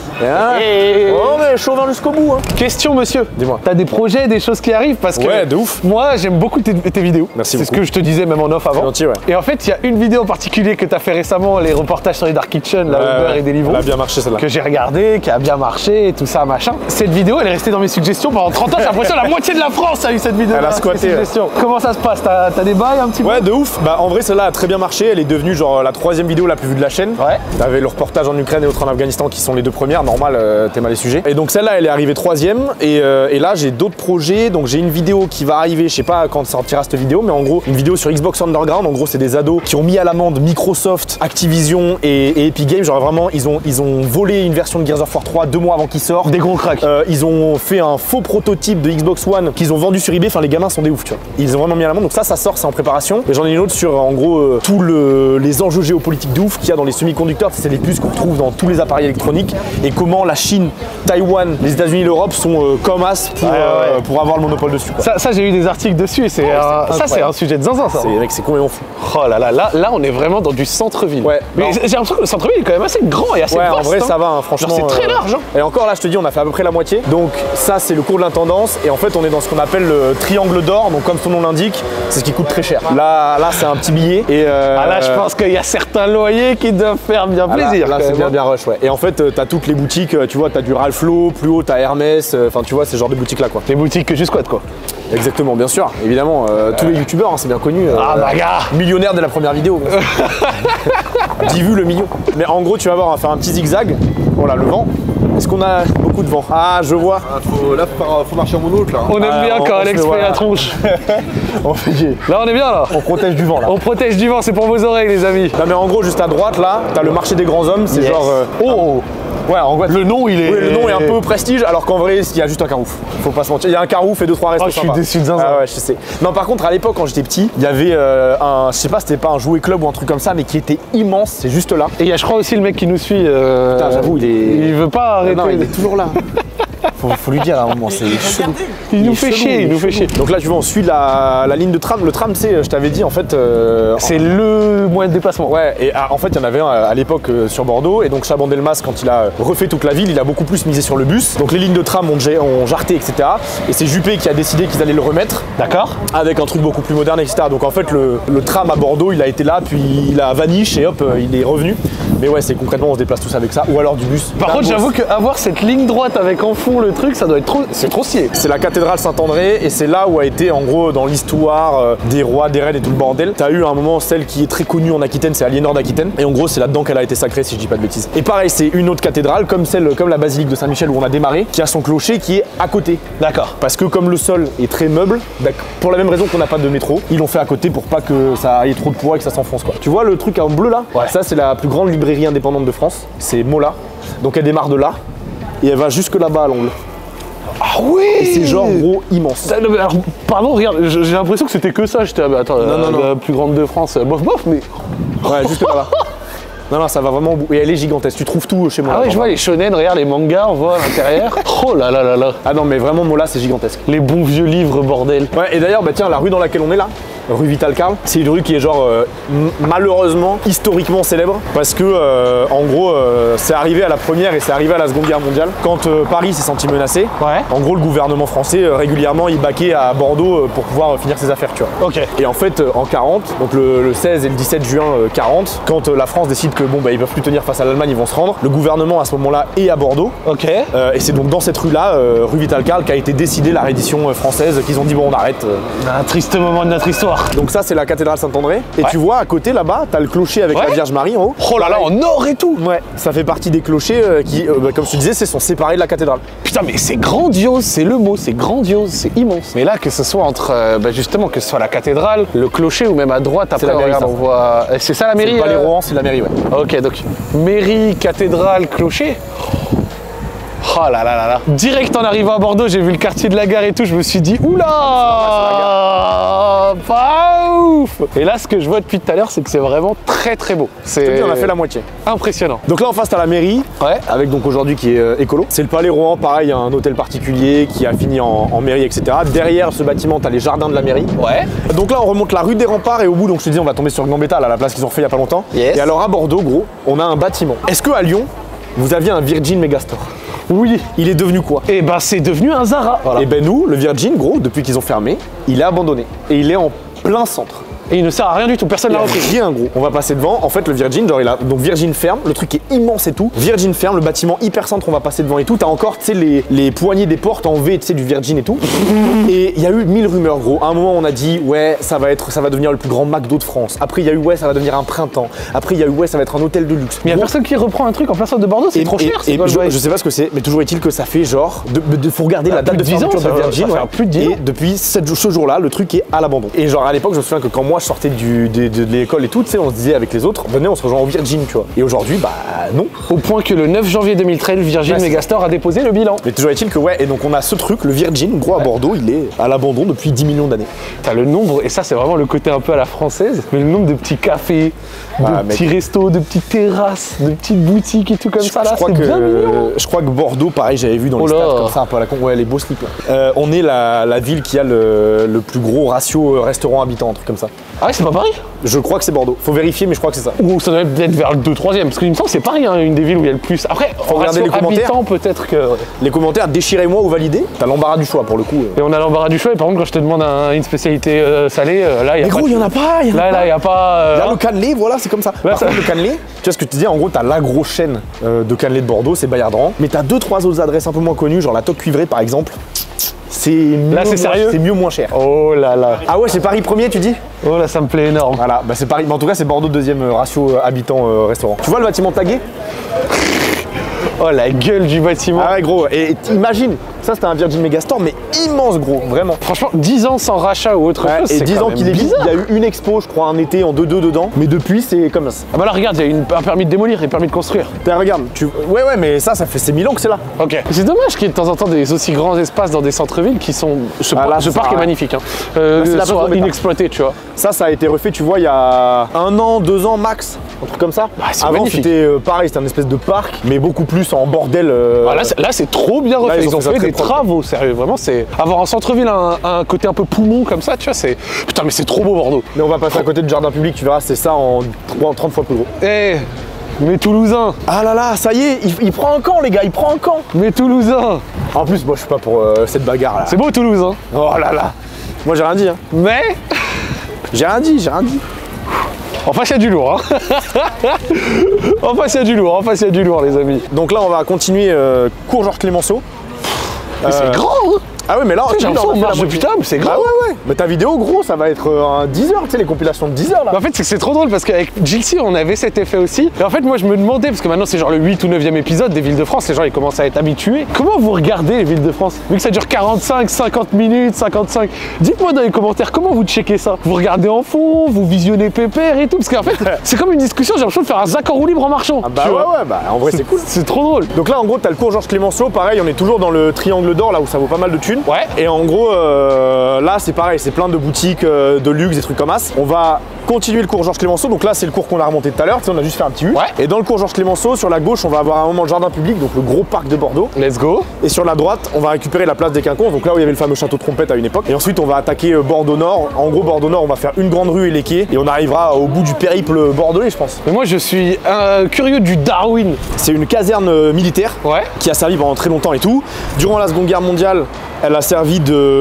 Oh, mais chauvin jusqu'au bout, hein. Question, monsieur. Dis-moi. T'as des projets, des choses qui arrivent parce que. Ouais, de ouf. Moi, j'aime beaucoup tes vidéos. Merci beaucoup. C'est ce que je te disais même en off avant. Gentil, ouais. Et en fait, il y a une vidéo en particulier que t'as fait récemment, les reportages sur les Dark Kitchen, la Uber et Deliveroo. Elle a bien marché, celle-là. Que j'ai regardé, qui a bien marché et tout ça, machin. Cette vidéo, elle est restée dans mes suggestions pendant 30 ans. J'ai l'impression que la moitié de la France a eu cette vidéo. Elle a squatté. Comment ça se passe? T'as des bails un petit peu? Ouais, de ouf. Bah, en vrai, celle-là a très bien marché. Elle est devenue genre la 3e vidéo la plus vue de la chaîne. Ouais. T'avais le reportage en Ukraine et l'autre en Afghanistan qui sont les 2 premières. Normal, t'es mal les sujets. Et donc celle-là, elle est arrivée 3e. Et là, j'ai d'autres projets. Donc j'ai une vidéo qui va arriver, je sais pas quand sortira cette vidéo, mais en gros, une vidéo sur Xbox Underground. En gros, c'est des ados qui ont mis à l'amende Microsoft, Activision et Epic Games. Genre vraiment, ils ont volé une version de Gears of War 3 2 mois avant qu'il sorte. Des gros cracks. Ils ont fait un faux prototype de Xbox One qu'ils ont vendu sur eBay. Enfin, les gamins sont des ouf, tu vois. Ils ont vraiment mis à l'amende. Donc ça sort, c'est en préparation. Et j'en ai une autre sur en gros tous les enjeux géopolitiques de ouf qu'il y a dans les semi-conducteurs. C'est les puces qu'on retrouve dans tous les appareils électroniques et comment la Chine, Taïwan, les États-Unis et l'Europe sont comme as pour avoir le monopole dessus. Ça j'ai eu des articles dessus. C'est un sujet de zinzin, ça. Mec, c'est complètement fou. Oh là là, là on est vraiment dans du centre-ville. Ouais. Mais j'ai l'impression que le centre-ville est quand même assez grand et assez vaste. En vrai, ça va, hein, franchement. C'est très large. Hein. Et encore là, je te dis, on a fait à peu près la moitié. Donc ça, c'est le cours de l'intendance. Et en fait, on est dans ce qu'on appelle le triangle d'or. Donc comme son nom l'indique, c'est ce qui coûte très cher. Là c'est un petit billet. Et là, je pense qu'il y a certains loyers qui doivent faire bien plaisir. Là, c'est bien rush, ouais. Et en fait, t'as toutes les boutiques, tu vois, t'as du Ralph Lauren, plus haut, t'as Hermès. Enfin, tu vois, c'est ce genre de boutiques-là, quoi. Les boutiques que tu squattes, quoi. Exactement, bien sûr, évidemment, tous les youtubeurs, hein, c'est bien connu. Millionnaire dès la première vidéo. 10 vues le million. Mais en gros, tu vas voir, on va faire un petit zigzag. Voilà, le vent. Est-ce qu'on a beaucoup de vent? Ah, je vois. Là, faut marcher en mono, là. On aime bien quand Alex fait la tronche. Là, on est bien, là. On protège du vent, là. On protège du vent, c'est pour vos oreilles, les amis. Non, mais en gros, juste à droite, là, t'as le marché des grands hommes. C'est genre. Ouais, en vrai, le nom, il est. Oui, le nom est un peu prestige, alors qu'en vrai, il y a juste un carouf. Faut pas se mentir. Il y a un carouf et 2-3 restos sympas. Je suis déçu de zinzin. Ah ouais, je sais. Non, par contre, à l'époque, quand j'étais petit, il y avait je sais pas, c'était pas un jouet club ou un truc comme ça, mais qui était immense. C'est juste là. Et il y a, je crois aussi, le mec qui nous suit. Putain, j'avoue, il veut pas arrêter. Non, il est toujours là. Faut lui dire à un moment, c'est chelou. Il nous fait chier. Donc là, tu vois, on suit la ligne de tram. Le tram, c'est, je t'avais dit, en fait. C'est le moyen de déplacement. Ouais, et en fait, il y en avait un à l'époque sur Bordeaux. Et donc, Chaban-Delmas, quand il a refait toute la ville, il a beaucoup plus misé sur le bus. Donc, les lignes de tram ont jarté, etc. Et c'est Juppé qui a décidé qu'ils allaient le remettre. D'accord. Avec un truc beaucoup plus moderne, etc. Donc, en fait, le tram à Bordeaux, il a été là, puis il a vaniche et hop, il est revenu. Mais ouais, c'est concrètement, on se déplace tous avec ça. Ou alors du bus. Par contre, j'avoue qu'avoir cette ligne droite avec en fond le truc, ça doit être trop. C'est trop stylé. C'est la cathédrale Saint-André et c'est là où a été en gros dans l'histoire des rois, des reines et tout le bordel. T'as eu à un moment celle qui est très connue en Aquitaine, c'est Aliénor d'Aquitaine. Et en gros c'est là-dedans qu'elle a été sacrée si je dis pas de bêtises. Et pareil c'est une autre cathédrale comme la basilique de Saint-Michel où on a démarré, qui a son clocher qui est à côté. D'accord. Parce que comme le sol est très meuble, pour la même raison qu'on n'a pas de métro, ils l'ont fait à côté pour pas que ça ait trop de poids et que ça s'enfonce quoi. Tu vois le truc en bleu là? Ouais. Ça c'est la plus grande librairie indépendante de France. C'est Mola. Donc elle démarre de là et elle va jusque là-bas à l'angle. Ah oui. Et c'est genre gros immense. Alors, pardon, regarde, j'ai l'impression que c'était que ça. J'étais attends, la plus grande de France, bof, mais. Ouais, juste là-bas. Non, ça va vraiment au bout. Et elle est gigantesque. Tu trouves tout chez moi. Ah ouais, je vois les shonen, regarde les mangas, on voit à l'intérieur. Oh là là là là. Ah non, mais vraiment, Mola, c'est gigantesque. Les bons vieux livres, bordel. Ouais, et d'ailleurs, bah tiens, la rue dans laquelle on est là, rue Vital-Carle, c'est une rue qui est genre malheureusement historiquement célèbre parce que en gros c'est arrivé à la première et c'est arrivé à la seconde guerre mondiale quand Paris s'est senti menacé. Ouais. En gros le gouvernement français régulièrement il baquait à Bordeaux pour pouvoir finir ses affaires, tu vois. Ok. Et en fait en 40, donc le 16 et le 17 juin 40, quand la France décide que bon bah ils peuvent plus tenir face à l'Allemagne, ils vont se rendre. Le gouvernement à ce moment-là est à Bordeaux. Ok. Et c'est donc dans cette rue-là, rue Vital-Carle, qu'a été décidée la reddition française, qu'ils ont dit bon on arrête. Un triste moment de notre histoire. Donc ça c'est la cathédrale Saint-André et tu vois à côté là-bas t'as le clocher avec la Vierge Marie en haut. Oh là là en or et tout. Ouais, ça fait partie des clochers qui comme tu disais sont séparés de la cathédrale. Putain mais c'est grandiose, c'est le mot, c'est grandiose, c'est immense. Mais là que ce soit entre justement que ce soit la cathédrale, le clocher ou même à droite après la mairie, regarde, on voit c'est ça la mairie. C'est pas les Rohan, c'est la mairie ouais. Ok donc mairie, cathédrale, clocher. Oh là là là là. Direct en arrivant à Bordeaux, j'ai vu le quartier de la gare et tout, je me suis dit oula, pas ouf. Et là, ce que je vois depuis tout à l'heure, c'est que c'est vraiment très très beau. C'est on a fait la moitié. Impressionnant. Donc là en face t'as la mairie, avec donc aujourd'hui qui est écolo. C'est le Palais Rohan, pareil, un hôtel particulier qui a fini en mairie, etc. Derrière ce bâtiment, t'as les jardins de la mairie. Ouais. Donc là on remonte la rue des Remparts et au bout, donc je te dis, on va tomber sur Gambetta, là, la place qu'ils ont fait il y a pas longtemps. Yes. Et alors à Bordeaux, gros, on a un bâtiment. Est-ce que à Lyon, vous aviez un Virgin Megastore? Oui. Il est devenu quoi? Eh ben c'est devenu un Zara. Voilà. Et ben nous, le Virgin, gros, depuis qu'ils ont fermé, il est abandonné. Et il est en plein centre. Et il ne sert à rien du tout, personne ne l'a repris. Rien gros. On va passer devant. En fait, le Virgin, genre il a. Donc Virgin ferme, le truc est immense et tout. Virgin ferme, le bâtiment hyper centre, on va passer devant et tout. T'as encore, tu sais, les poignées des portes en V, tu sais, du Virgin et tout. Et il y a eu 1000 rumeurs, gros. À un moment, on a dit, ouais, ça va devenir le plus grand McDo de France. Après, il y a eu, ouais, ça va devenir un printemps. Après, il y a eu, ouais, ça va être un hôtel de luxe. Mais il y a personne qui reprend un truc en plein centre de Bordeaux, c'est trop cher. Je sais pas ce que c'est, mais toujours est-il que ça fait genre. Faut regarder la date de fermeture de Virgin. Plus de 10 ans. Et depuis ce jour-là, le truc est à l'abandon. Et genre à l'époque, je me souviens que quand moi je sortais de l'école et tout, tu sais, on se disait avec les autres, venez, on se rejoint au Virgin, tu vois. Et aujourd'hui, bah non. Au point que le 9 janvier 2013, Virgin Megastore a déposé le bilan. Mais toujours est-il que ouais, et donc on a ce truc, le Virgin, gros à Bordeaux, il est à l'abandon depuis 10 millions d'années. T'as le nombre, et ça c'est vraiment le côté un peu à la française, mais le nombre de petits cafés, de petits restos, de petites terrasses, de petites boutiques et tout comme ça là, c'est bien mignon. Je crois que Bordeaux, pareil, j'avais vu dans les stats comme ça, un peu à la con, ouais, les beaux slips. On est la ville qui a le plus gros ratio restaurant-habitant, un truc comme ça. Ah ouais, c'est pas Paris? Je crois que c'est Bordeaux. Faut vérifier, mais je crois que c'est ça. Ou ça doit être vers le 2-3e, parce qu'il me semble que c'est Paris, hein, une des villes où il y a le plus. Après, faut regarder les commentaires. Peut-être que. Les commentaires, déchirez-moi ou validez. T'as l'embarras du choix pour le coup. Et on a l'embarras du choix, et par contre, quand je te demande une spécialité salée, là, il y a. Mais gros, il y en a pas. Là, il y a pas. Il y a le cannelé, voilà, c'est comme ça. Là, par contre, le cannelé, tu vois ce que tu dis, en gros, t'as la grosse chaîne de cannelé de Bordeaux, c'est Bayard-Rand. Mais t'as 2-3 autres adresses un peu moins connues, genre la Toque Cuivrée par exemple. Là, c'est sérieux? C'est mieux, moins cher. Oh là là. Ah ouais, c'est Paris premier, tu dis? Oh là, ça me plaît énorme. Voilà, bah c'est Paris. Mais en tout cas, c'est Bordeaux deuxième ratio habitant-restaurant. Tu vois le bâtiment tagué? Oh la gueule du bâtiment. Ah ouais, gros. Et imagine, ça c'était un Virgin Megastore, mais immense, gros, vraiment. Franchement, 10 ans sans rachat ou autre chose, et c'est 10 ans qu'il est vide. Il y a eu une expo, je crois, un été en 2-2 dedans. Mais depuis, c'est comme ça. Ah bah là, regarde, il y a un permis de démolir et un permis de construire. Regarde, ouais, mais ça fait c'est 1000 ans que c'est là. Ok. C'est dommage qu'il y ait de temps en temps des aussi grands espaces dans des centres-villes qui sont. Ce parc est magnifique, hein. Soit inexploité, tu vois. Ça a été refait, tu vois, il y a 1 an, 2 ans max, un truc comme ça. Bah, avant, c'était pareil, c'était un espèce de parc, mais beaucoup plus en bordel. Là, c'est trop bien refait. Là, ils ont fait des travaux, sérieux. Vraiment, c'est. Avoir en centre-ville un côté un peu poumon comme ça, tu vois, c'est. Putain, mais c'est trop beau, Bordeaux. Mais on va passer à côté du jardin public, tu verras, c'est ça en 30 fois plus gros. Eh, mais Toulousain. Ah là là, ça y est, il prend un camp, les gars, il prend un camp. Mais Toulousain. En plus, moi, je suis pas pour cette bagarre là. C'est beau, Toulouse, hein. Oh là là. Moi, j'ai rien dit, hein. Mais. J'ai rien dit. En face, il y a du lourd, hein. En face, il y a du lourd, les amis. Donc là, on va continuer cours Georges Clémenceau. C'est grand, hein. Ah ouais, mais là, j'ai l'impression qu'on marche depuis tard, mais c'est grand. Ah ouais. Mais ta vidéo, gros, ça va être un 10 heures, tu sais, les compilations de 10 heures là. En fait, c'est trop drôle parce qu'avec Jilcy, on avait cet effet aussi. Et en fait, moi, je me demandais, parce que maintenant, c'est genre le 8 ou 9e épisode des Villes de France, les gens, ils commencent à être habitués. Comment vous regardez les Villes de France? Vu que ça dure 45, 50 minutes, 55. Dites-moi dans les commentaires, comment vous checkez ça? Vous regardez en fond, vous visionnez pépère et tout? Parce qu'en fait, c'est comme une discussion, j'ai l'impression de faire un Zac en roue libre en marchant. Ah bah ouais, bah en vrai, c'est cool. C'est trop drôle. Donc là, en gros, t'as le cours Georges Clémenceau, pareil, on est toujours dans le triangle d'or, là où ça vaut pas mal de thunes. Ouais. Et en gros, là, c'est pareil, c'est plein de boutiques de luxe, des trucs comme ça. On va continuer le cours Georges Clémenceau. Donc là, c'est le cours qu'on a remonté tout à l'heure. Tu sais, on a juste fait un petit U. Ouais. Et dans le cours Georges Clémenceau, sur la gauche, on va avoir un moment de jardin public, donc le gros parc de Bordeaux. Let's go. Et sur la droite, on va récupérer la place des Quinconces, donc là où il y avait le fameux château de Trompette à une époque. Et ensuite, on va attaquer Bordeaux Nord. En gros, Bordeaux Nord, on va faire une grande rue et les quais. Et on arrivera au bout du périple bordelais, je pense. Mais moi, je suis curieux du Darwin. C'est une caserne militaire qui a servi pendant très longtemps et tout. Durant la Seconde Guerre mondiale, elle a servi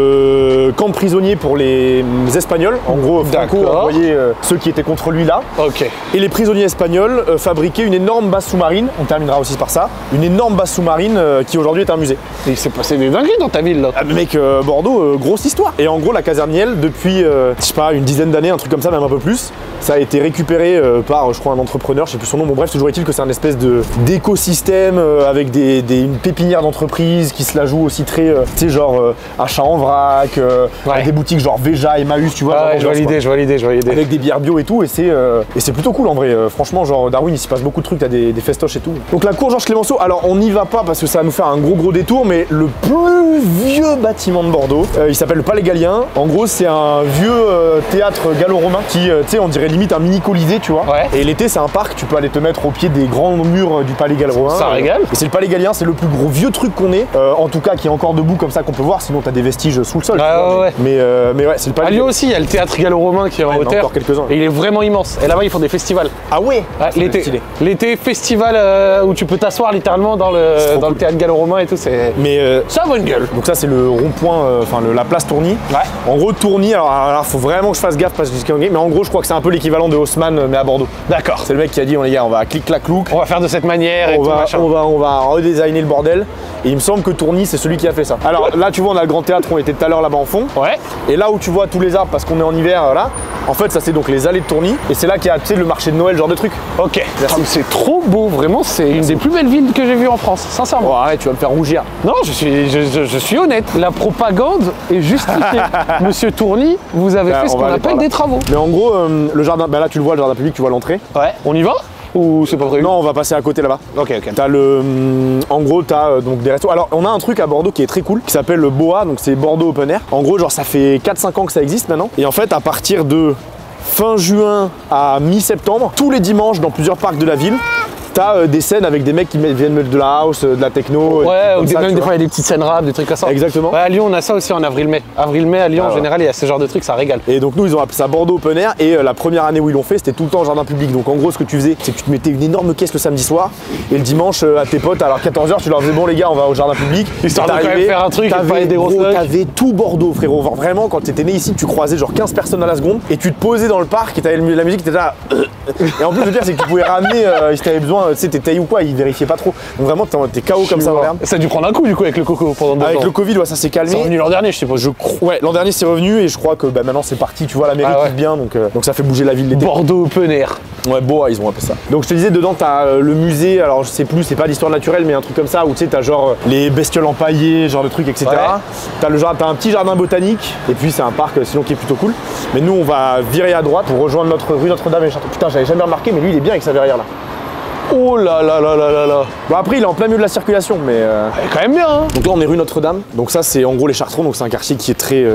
de camp de prisonniers pour les Espagnols. En gros, Franco envoyait ceux qui étaient contre lui là. Ok. Et les prisonniers espagnols fabriquaient une énorme base sous-marine. On terminera aussi par ça. Une énorme base sous-marine qui aujourd'hui est un musée. Et il s'est passé des dingueries dans ta ville là. Ah, mais mec, Bordeaux, grosse histoire. Et en gros, la caserne Niel, depuis, je sais pas, une dizaine d'années, un truc comme ça, même un peu plus, ça a été récupéré par, je crois, un entrepreneur, je sais plus son nom. Bon bref, toujours est-il que c'est un espèce d'écosystème avec une pépinière d'entreprise qui se la joue aussi très, tu sais, genre achat en vrac, avec des boutiques genre Veja, Emmaüs, tu vois. Ouais, je vois l'idée. Avec des bières bio et tout, et c'est plutôt cool en vrai. Franchement, genre Darwin, il s'y passe beaucoup de trucs, t'as des festoches et tout. Donc la cour Georges Clémenceau, alors on n'y va pas parce que ça va nous faire un gros détour, mais le plus vieux bâtiment de Bordeaux, il s'appelle le Palais Gallien. En gros, c'est un vieux théâtre gallo-romain qui, tu sais, on dirait limite un mini colisée, tu vois. Ouais. Et l'été, c'est un parc, tu peux aller te mettre au pied des grands murs du Palais gallo-romain. Ça régale. Et c'est le Palais Gallien, c'est le plus gros vieux truc qu'on ait, en tout cas qui est encore debout comme ça qu'on peut voir, sinon t'as des vestiges sous le sol. Ouais. Mais ouais, c'est le Palais. À Lyon aussi, il y a le théâtre gallo-romain qui est en hauteur. Encore quelques-uns. Et il est vraiment immense. Et là-bas, ils font des festivals. Ah ouais, L'été, festival où tu peux t'asseoir littéralement dans le théâtre gallo-romain et tout. Ça vaut une gueule. Donc ça, c'est le rond-point, enfin la place Tourny. Ouais. En gros, Tourny, alors faut vraiment que je fasse gaffe parce que mais en gros, je crois que c'est un peu l'équivalent de Haussmann mais à Bordeaux. D'accord. C'est le mec qui a dit, les gars, on va clic-clac-clouc. On va faire de cette manière et on tout va, machin. on va redesigner le bordel. Et il me semble que Tourny, c'est celui qui a fait ça. Alors là, tu vois, on a le grand théâtre, on était tout à l'heure là-bas en fond. Ouais. Et là où tu vois tous les arbres, parce qu'on est en hiver, là, en fait, ça c'est donc les allées de Tourny. Et c'est là qu'il y a, tu sais, le marché de Noël, genre de truc. Ok. C'est trop beau, vraiment, c'est une des plus belles villes que j'ai vues en France, sincèrement. Oh, arrête, tu vas me faire rougir. Non, je suis honnête. La propagande est justifiée. Monsieur Tourny, vous avez fait ce qu'on appelle des travaux. Mais en gros, le jardin, là tu le vois, le jardin public, tu vois l'entrée. Ouais. On y va? Ou c'est pas prévu? Non, on va passer à côté là-bas. Ok. T'as en gros, t'as donc des restos. Alors, on a un truc à Bordeaux qui est très cool, qui s'appelle le BOA, donc c'est Bordeaux Open Air. En gros, genre, ça fait 4-5 ans que ça existe maintenant. Et en fait, à partir de fin juin à mi-septembre, tous les dimanches dans plusieurs parcs de la ville, t'as des scènes avec des mecs qui viennent mettre de la house, de la techno. Ouais, ou même des fois il y a des petites scènes rap, des trucs comme ça. Exactement. Ouais, à Lyon, on a ça aussi en avril-mai. Avril-mai à Lyon, en général, il y a ce genre de trucs, ça régale. Et donc nous, ils ont appelé ça Bordeaux Open Air. Et la première année où ils l'ont fait, c'était tout le temps en jardin public. Donc en gros, ce que tu faisais, c'est que tu te mettais une énorme caisse le samedi soir. Et le dimanche, à tes potes, alors 14h, tu leur disais bon les gars, on va au jardin public. Histoire de quand même faire un truc, et des grosses notes. T'avais tout Bordeaux, frérot. Vraiment, quand t'étais né ici, tu croisais genre 15 personnes à la seconde. Et tu te posais dans le parc et t'avais la musique, t'étais là. Et en plus, le pire, c'est que tu pouvais ramener, si t'avais besoin, tu sais, tes tailles ou quoi, ils vérifiaient pas trop. Donc vraiment, t'es KO comme ça, voilà. Ça a dû prendre un coup du coup avec le coco pendant 2 ans. Avec le Covid, ouais, ça s'est calmé. C'est revenu l'an dernier, je suppose. Ouais, l'an dernier c'est revenu et je crois que maintenant c'est parti, tu vois, la mairie kiffe bien, donc ça fait bouger la ville l'été. Bordeaux Open Air. Ouais, beau, ils ont appelé ça. Donc je te disais, dedans t'as le musée, alors je sais plus, c'est pas l'histoire naturelle, mais un truc comme ça où tu sais, t'as genre les bestioles empaillées, genre de trucs, etc. Ouais. T'as un petit jardin botanique, et puis c'est un parc sinon qui est plutôt cool. Mais nous on va virer à droite pour rejoindre notre rue Notre-Dame et Château. Putain, j'avais jamais remarqué, mais lui il est bien avec sa verrière là. Oh là là là là là là. Bon après il est en plein milieu de la circulation, mais quand même bien hein. Donc là on est rue Notre-Dame, donc ça c'est en gros les Chartrons, donc c'est un quartier qui est très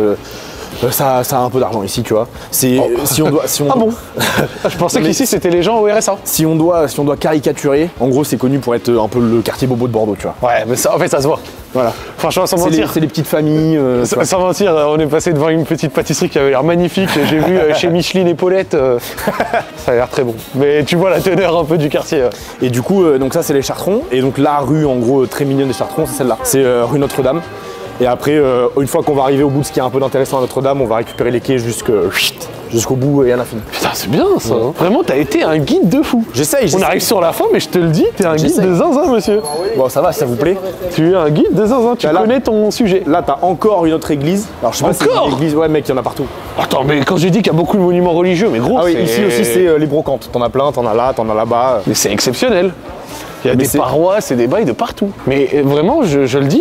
ça a un peu d'argent ici, tu vois. C'est si on doit Ah bon. Je pensais qu'ici c'était les gens au RSA. Si on doit caricaturer, en gros c'est connu pour être un peu le quartier bobo de Bordeaux, tu vois. Ouais, mais ça, en fait ça se voit. Voilà. Franchement, sans mentir. C'est les petites familles. Sans mentir, on est passé devant une petite pâtisserie qui avait l'air magnifique. J'ai vu chez Micheline et Paulette, ça a l'air très bon. Mais tu vois la teneur un peu du quartier. Et du coup, donc ça c'est les Chartrons. Et donc la rue en gros très mignonne des Chartrons, c'est celle-là. C'est rue Notre-Dame. Et après, une fois qu'on va arriver au bout de ce qui est un peu d'intéressant à Notre-Dame, on va récupérer les quais jusqu'au bout et à l'infini. Putain, c'est bien ça. Ouais. Vraiment, t'as été un guide de fou. J'essaye. On arrive sur la fin, mais je te le dis, t'es un guide de zinzin, monsieur. Bon, ça va, si ça vous plaît. Tu es un guide de zinzin, tu connais ton sujet. Là, t'as encore une autre église. Alors, je sais pas si c'est une église, ouais, mec, il y en a partout. Attends, mais quand j'ai dit qu'il y a beaucoup de monuments religieux, mais gros, ah oui, ici aussi, c'est les brocantes. T'en as plein, t'en as là, t'en as là-bas. Mais c'est exceptionnel. Il y a des paroisses et des bails de partout. Mais vraiment, je le dis.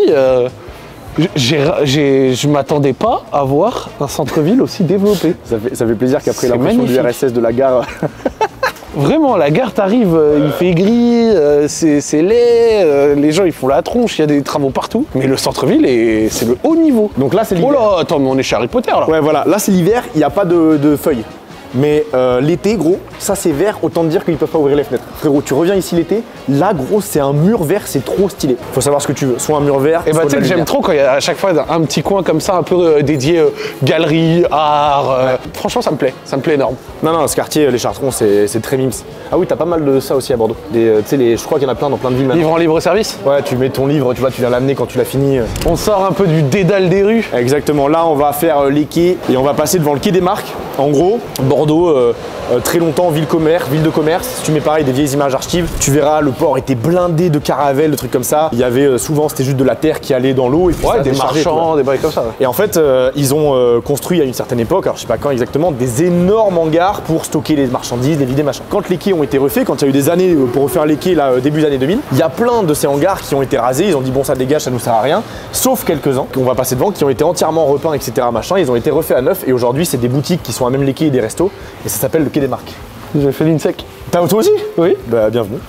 Je m'attendais pas à voir un centre-ville aussi développé. Ça fait plaisir qu'après l'impression du RSS de la gare. Vraiment, la gare t'arrive, il fait gris, c'est laid, les gens ils font la tronche, il y a des travaux partout. Mais le centre-ville, c'est le haut niveau. Donc là c'est l'hiver. Oh là, attends, mais on est chez Harry Potter là. Ouais voilà, là c'est l'hiver, il n'y a pas de feuilles. Mais l'été, gros, ça c'est vert, autant te dire qu'ils peuvent pas ouvrir les fenêtres. Frérot, tu reviens ici l'été, là gros, c'est un mur vert, c'est trop stylé. Faut savoir ce que tu veux, soit un mur vert, et bah tu sais que j'aime trop quand il y a à chaque fois un petit coin comme ça, un peu dédié galerie, art. Franchement, ça me plaît énorme. Non, ce quartier, les Chartrons, c'est très mimes. Ah oui, t'as pas mal de ça aussi à Bordeaux. Je crois qu'il y en a plein dans plein de villes maintenant. Livre en libre service. Ouais, tu mets ton livre, tu vois, tu viens l'amener quand tu l'as fini. On sort un peu du dédale des rues. Exactement, là on va faire les quais et on va passer devant le quai des Marques. En gros, Bordeaux, très longtemps ville de commerce. Si tu mets pareil des vieilles images archives, tu verras le port était blindé de caravelles, de trucs comme ça. Il y avait souvent, c'était juste de la terre qui allait dans l'eau et puis ouais, des marchands, des bails comme ça. Ouais. Et en fait, ils ont construit à une certaine époque, alors je sais pas quand exactement, des énormes hangars pour stocker les marchandises, les vider, machin. Quand les quais ont été refaits, quand il y a eu des années pour refaire les quais, là, début des années 2000, il y a plein de ces hangars qui ont été rasés. Ils ont dit bon, ça dégage, ça nous sert à rien. Sauf quelques-uns qu'on va passer devant, qui ont été entièrement repeints, etc. Machin. Ils ont été refaits à neuf et aujourd'hui, c'est des boutiques qui sont à même les quais et des restos. Et ça s'appelle le quai des Marques. J'ai fait l'INSEC. Toi aussi? Oui. Bah bienvenue.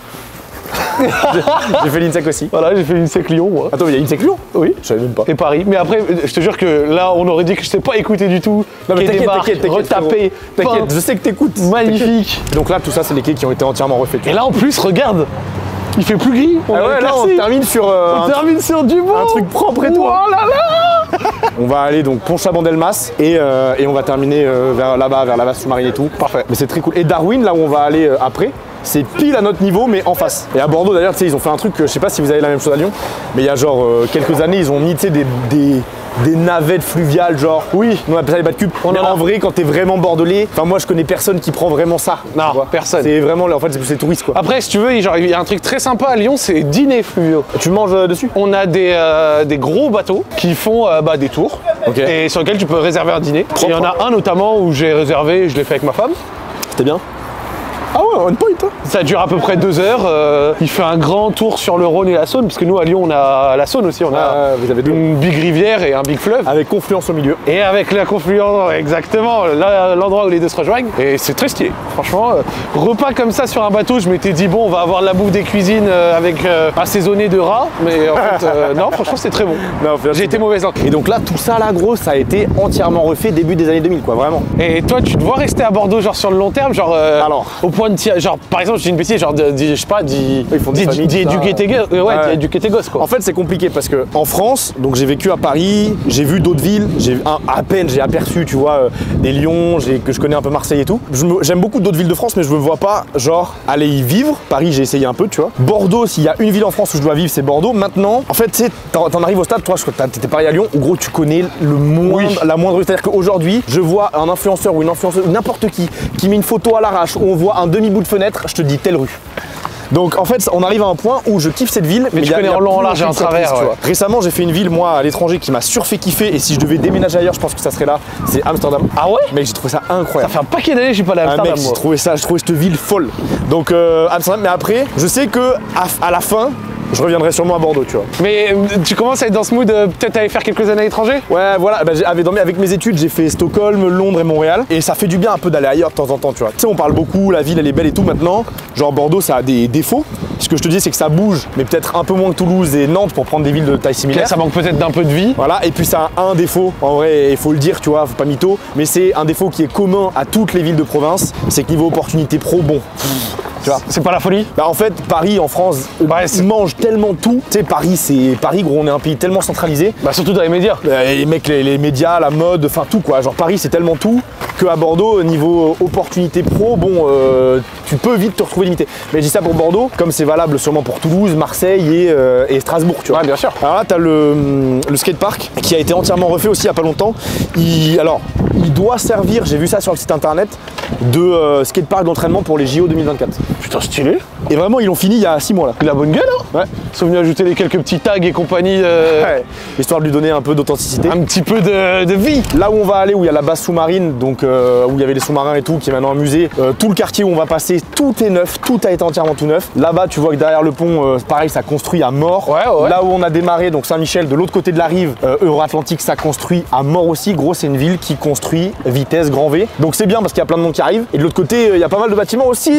J'ai fait l'INSEC aussi. Voilà, j'ai fait l'INSEC Lyon, moi. Attends, mais il y a l'INSEC Lyon? Oui. Je savais même pas. Et Paris. Mais après, je te jure que là, on aurait dit que je t'ai pas écouté du tout. Non, mais t'inquiète, retapé. T'inquiète, je sais que t'écoutes. Magnifique. Donc là, tout ça, c'est les quais qui ont été entièrement refaits. Et là, en plus, regarde. Il fait plus gris. Ah ouais, là, on termine sur. On termine sur du bon. Un truc propre et tout. Oh là là. On va aller donc Pont-Chabandelmas et on va terminer vers là-bas, vers la base sous-marine et tout. Parfait. Mais c'est très cool. Et Darwin, là où on va aller après, c'est pile à notre niveau, mais en face. Et à Bordeaux, d'ailleurs, tu sais, ils ont fait un truc, je sais pas si vous avez la même chose à Lyon, mais il y a genre quelques années, ils ont mis, tu sais, des navettes fluviales, genre, oui, on appelle ça les bas de cube. En vrai, quand t'es vraiment bordelais, enfin moi je connais personne qui prend vraiment ça. Non, personne. C'est vraiment, en fait, c'est touriste quoi. Après, si tu veux, il y a un truc très sympa à Lyon, c'est dîner fluviaux. Tu manges dessus? On a des gros bateaux qui font des tours, et sur lesquels tu peux réserver un dîner. Il y en a un notamment où j'ai réservé, je l'ai fait avec ma femme. C'était bien? Ah ouais, on point, hein. Ça dure à peu près 2 heures. Il fait un grand tour sur le Rhône et la Saône, parce que nous à Lyon on a la Saône aussi, on a vous avez une big rivière et un big fleuve. Avec confluence au milieu. Et avec la confluence, exactement, l'endroit où les deux se rejoignent. Et c'est très stylé, franchement. Repas comme ça sur un bateau, je m'étais dit bon, on va avoir la bouffe des cuisines avec assaisonné de rats, mais en fait, non, franchement c'était très bon. J'ai été mauvaise langue. Et donc là, tout ça là, gros, ça a été entièrement refait début des années 2000, quoi, vraiment. Et toi, tu te vois rester à Bordeaux, genre sur le long terme, genre alors, au point de tir. Genre, par exemple, je dis une bêtise, genre, je sais pas, d'éduquer tes gosses, quoi. En fait, c'est compliqué parce que en France, donc j'ai vécu à Paris, j'ai vu d'autres villes, à peine j'ai aperçu, tu vois, des Lyon, que je connais un peu Marseille et tout. J'aime beaucoup d'autres villes de France, mais je me vois pas, genre, aller y vivre. Paris, j'ai essayé un peu, tu vois. Bordeaux, s'il y a une ville en France où je dois vivre, c'est Bordeaux. Maintenant, en fait, tu sais, t'en arrives au stade, toi, je crois que t'étais pareil à Lyon, où gros, tu connais la moindre. C'est-à-dire qu'aujourd'hui, je vois un influenceur ou une influenceuse, n'importe qui met une photo à l'arrache, où on voit un demi-bout de fenêtre, je te dis telle rue. Donc en fait, on arrive à un point où je kiffe cette ville, mais tu connais en long, en large et en travers. Ouais. Récemment, j'ai fait une ville, moi, à l'étranger, qui m'a surfait kiffer, et si je devais déménager ailleurs, je pense que ça serait là, c'est Amsterdam. Ah ouais? Mec, j'ai trouvé ça incroyable. Ça fait un paquet d'années que je suis pas allé à Amsterdam. Mec, j'ai trouvé cette ville folle. Donc Amsterdam, mais après, je sais que à la fin, je reviendrai sûrement à Bordeaux, tu vois. Mais tu commences à être dans ce mood, peut-être aller faire quelques années à l'étranger? Ouais, voilà, bah, avec mes études, j'ai fait Stockholm, Londres et Montréal. Et ça fait du bien un peu d'aller ailleurs de temps en temps, tu vois. Tu sais, on parle beaucoup, la ville elle est belle et tout maintenant. Genre Bordeaux, ça a des défauts. Ce que je te dis, c'est que ça bouge, mais peut-être un peu moins que Toulouse et Nantes pour prendre des villes de taille similaire. Ça manque peut-être d'un peu de vie. Voilà, et puis ça a un défaut, en vrai, il faut le dire, tu vois, faut pas mytho. Mais c'est un défaut qui est commun à toutes les villes de province, c'est que niveau opportunité pro, bon. C'est pas la folie? Bah en fait, Paris en France, ils mangent tellement tout. Tu sais, Paris, gros, on est un pays tellement centralisé. Bah surtout dans les médias. Les mecs, les médias, la mode, enfin tout quoi. Genre Paris, c'est tellement tout qu'à Bordeaux, niveau opportunité pro, bon, tu peux vite te retrouver limité. Mais je dis ça pour Bordeaux, comme c'est valable sûrement pour Toulouse, Marseille et Strasbourg, tu vois. Ouais, bien sûr. Alors là, t'as le skatepark qui a été entièrement refait aussi il y a pas longtemps. Il doit servir, j'ai vu ça sur le site internet, de skatepark d'entraînement pour les JO 2024. Putain, stylé. Et vraiment, ils l'ont fini il y a 6 mois là. Il a bonne gueule, hein? Ouais. Ils sont venus ajouter quelques petits tags et compagnie. Ouais. Histoire de lui donner un peu d'authenticité. Un petit peu de vie. Là où on va aller, où il y a la base sous-marine, donc où il y avait les sous-marins et tout, qui est maintenant un musée, tout le quartier où on va passer, tout est neuf, tout a été entièrement tout neuf. Là-bas, tu vois que derrière le pont, pareil, ça construit à mort. Ouais. Là où on a démarré, donc Saint-Michel, de l'autre côté de la rive, Euro-Atlantique, ça construit à mort aussi. Gros, c'est une ville qui construit vitesse grand V. Donc c'est bien parce qu'il y a plein de monde qui arrive. Et de l'autre côté, il y a pas mal de bâtiments aussi.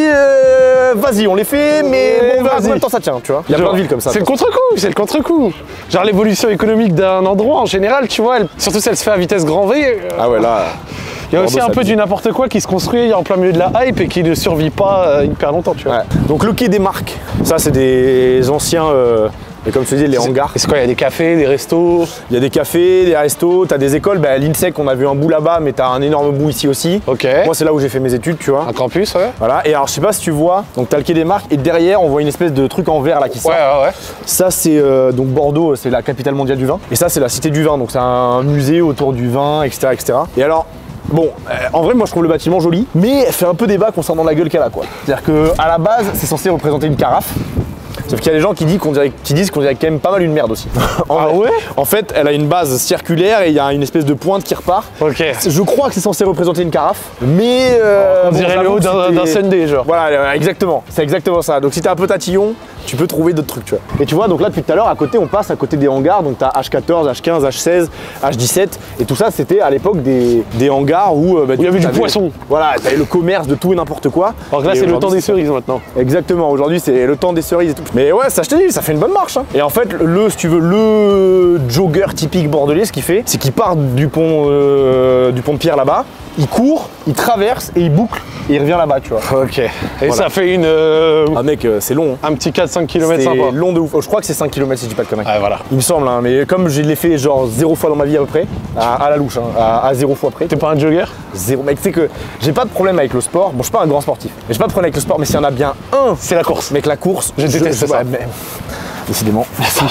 Vas-y, on les fait, mais bon, on verra combien de temps ça tient, tu vois. Il y a plein de villes comme ça. C'est le contre-coup, Genre l'évolution économique d'un endroit en général, tu vois, surtout si elle se fait à vitesse grand V. Ah ouais, là. Il y a aussi un peu du n'importe quoi qui se construit en plein milieu de la hype et qui ne survit pas hyper longtemps, tu vois. Ouais. Donc le quai des Marques, ça c'est des anciens... Et comme je te dis, les hangars. C'est quoi, il y a des cafés, des restos? Il y a des cafés, des restos, t'as des écoles. Bah, l'INSEC, on a vu un bout là-bas, mais t'as un énorme bout ici aussi. Ok. Moi, c'est là où j'ai fait mes études, tu vois. Un campus, ouais. Voilà. Et alors, je sais pas si tu vois, donc t'as le quai des Marques et derrière, on voit une espèce de truc en verre là qui sort. Ouais. Ça, c'est donc Bordeaux, c'est la capitale mondiale du vin. Et ça, c'est la cité du vin. Donc, c'est un musée autour du vin, etc. Et alors, bon, en vrai, moi je trouve le bâtiment joli, mais elle fait un peu débat concernant la gueule qu'elle a, quoi. C'est-à-dire qu'à la base, c'est censé représenter une carafe. Sauf qu'il y a des gens qui disent qu'on dirait quand même pas mal une merde aussi. Ouais. En fait, elle a une base circulaire et il y a une espèce de pointe qui repart. Ok. Je crois que c'est censé représenter une carafe, mais on dirait le haut d'un Sunday, genre. Voilà, exactement. C'est exactement ça. Donc si t'es un peu tatillon, tu peux trouver d'autres trucs, tu vois. Et tu vois, donc là depuis tout à l'heure, à côté, on passe à côté des hangars. Donc t'as H14, H15, H16, H17, et tout ça, c'était à l'époque des hangars où il y avait du poisson. Voilà, t'avais le commerce de tout et n'importe quoi. Alors que là, c'est le temps des cerises maintenant. Exactement. Aujourd'hui, c'est le temps des cerises et tout. Mais ouais, ça je te dis, ça fait une bonne marche. Hein. Et en fait, si tu veux, le jogger typique bordelais, ce qu'il fait, c'est qu'il part du pont de Pierre là-bas, il court, il traverse et il boucle et il revient là-bas, tu vois. Ok. Et voilà. Ça fait une. Ah mec, c'est long. Hein. Un petit 4-5 km sympa. C'est long de ouf. Je crois que c'est 5 km si je dis pas de conneries. Ah voilà. Il me semble, hein, mais comme je l'ai fait genre 0 fois dans ma vie à peu près, à la louche, hein, à 0 fois près. T'es pas un jogger? Zéro. Mec, tu sais que j'ai pas de problème avec le sport. Bon, je suis pas un grand sportif. Mais j'ai pas de problème avec le sport, mais s'il y en a bien un, c'est la course. Mec, la course, je déteste ça. Mais... Décidément. Merci.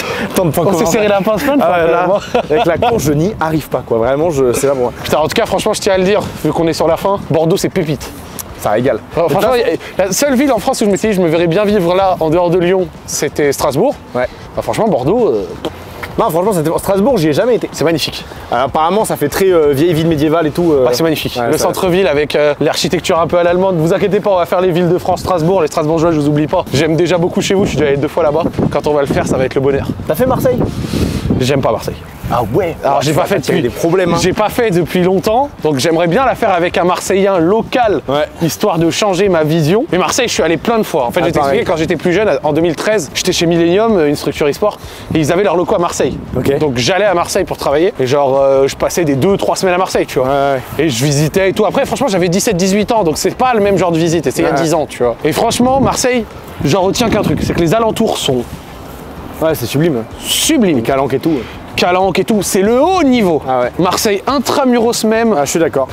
On s'est serré la pince plein de fois. Avec la course, je n'y arrive pas, quoi. Vraiment, c'est là pour moi. Putain, en tout cas, franchement, je tiens à le dire, vu qu'on est sur la fin, Bordeaux, c'est pépite. Ça régale. Franchement, la seule ville en France où je me suis dit, je me verrais bien vivre là, en dehors de Lyon, c'était Strasbourg. Ouais. Bah, franchement, Bordeaux. Non, franchement, Strasbourg, j'y ai jamais été. C'est magnifique. Alors, apparemment, ça fait très vieille ville médiévale et tout. Ouais, c'est magnifique. Ouais, le centre-ville avec l'architecture un peu à l'allemande. Vous inquiétez pas, on va faire les villes de France, Strasbourg. Les Strasbourgeois, je vous oublie pas. J'aime déjà beaucoup chez vous, je suis déjà allé 2 fois là-bas. Quand on va le faire, ça va être le bonheur. T'as fait Marseille? J'aime pas Marseille. Ah ouais. Alors j'ai pas fait depuis des problèmes. Hein. J'ai pas fait depuis longtemps, donc j'aimerais bien la faire avec un Marseillais local, histoire de changer ma vision. Mais Marseille, je suis allé plein de fois. En fait, je vais t'expliquer, quand j'étais plus jeune, en 2013, j'étais chez Millennium, une structure e-sport, et ils avaient leurs locaux à Marseille. Donc j'allais à Marseille pour travailler, et genre je passais des 2-3 semaines à Marseille, tu vois. Et je visitais et tout. Après, franchement, j'avais 17-18 ans, donc c'est pas le même genre de visite, et c'est il y a 10 ans, tu vois. Et franchement, Marseille, j'en retiens qu'un truc, c'est que les alentours sont... Ouais, c'est sublime. Sublime. Les calanques et tout. Calanque et tout, c'est le haut niveau. Marseille intramuros même. Ah, je suis d'accord.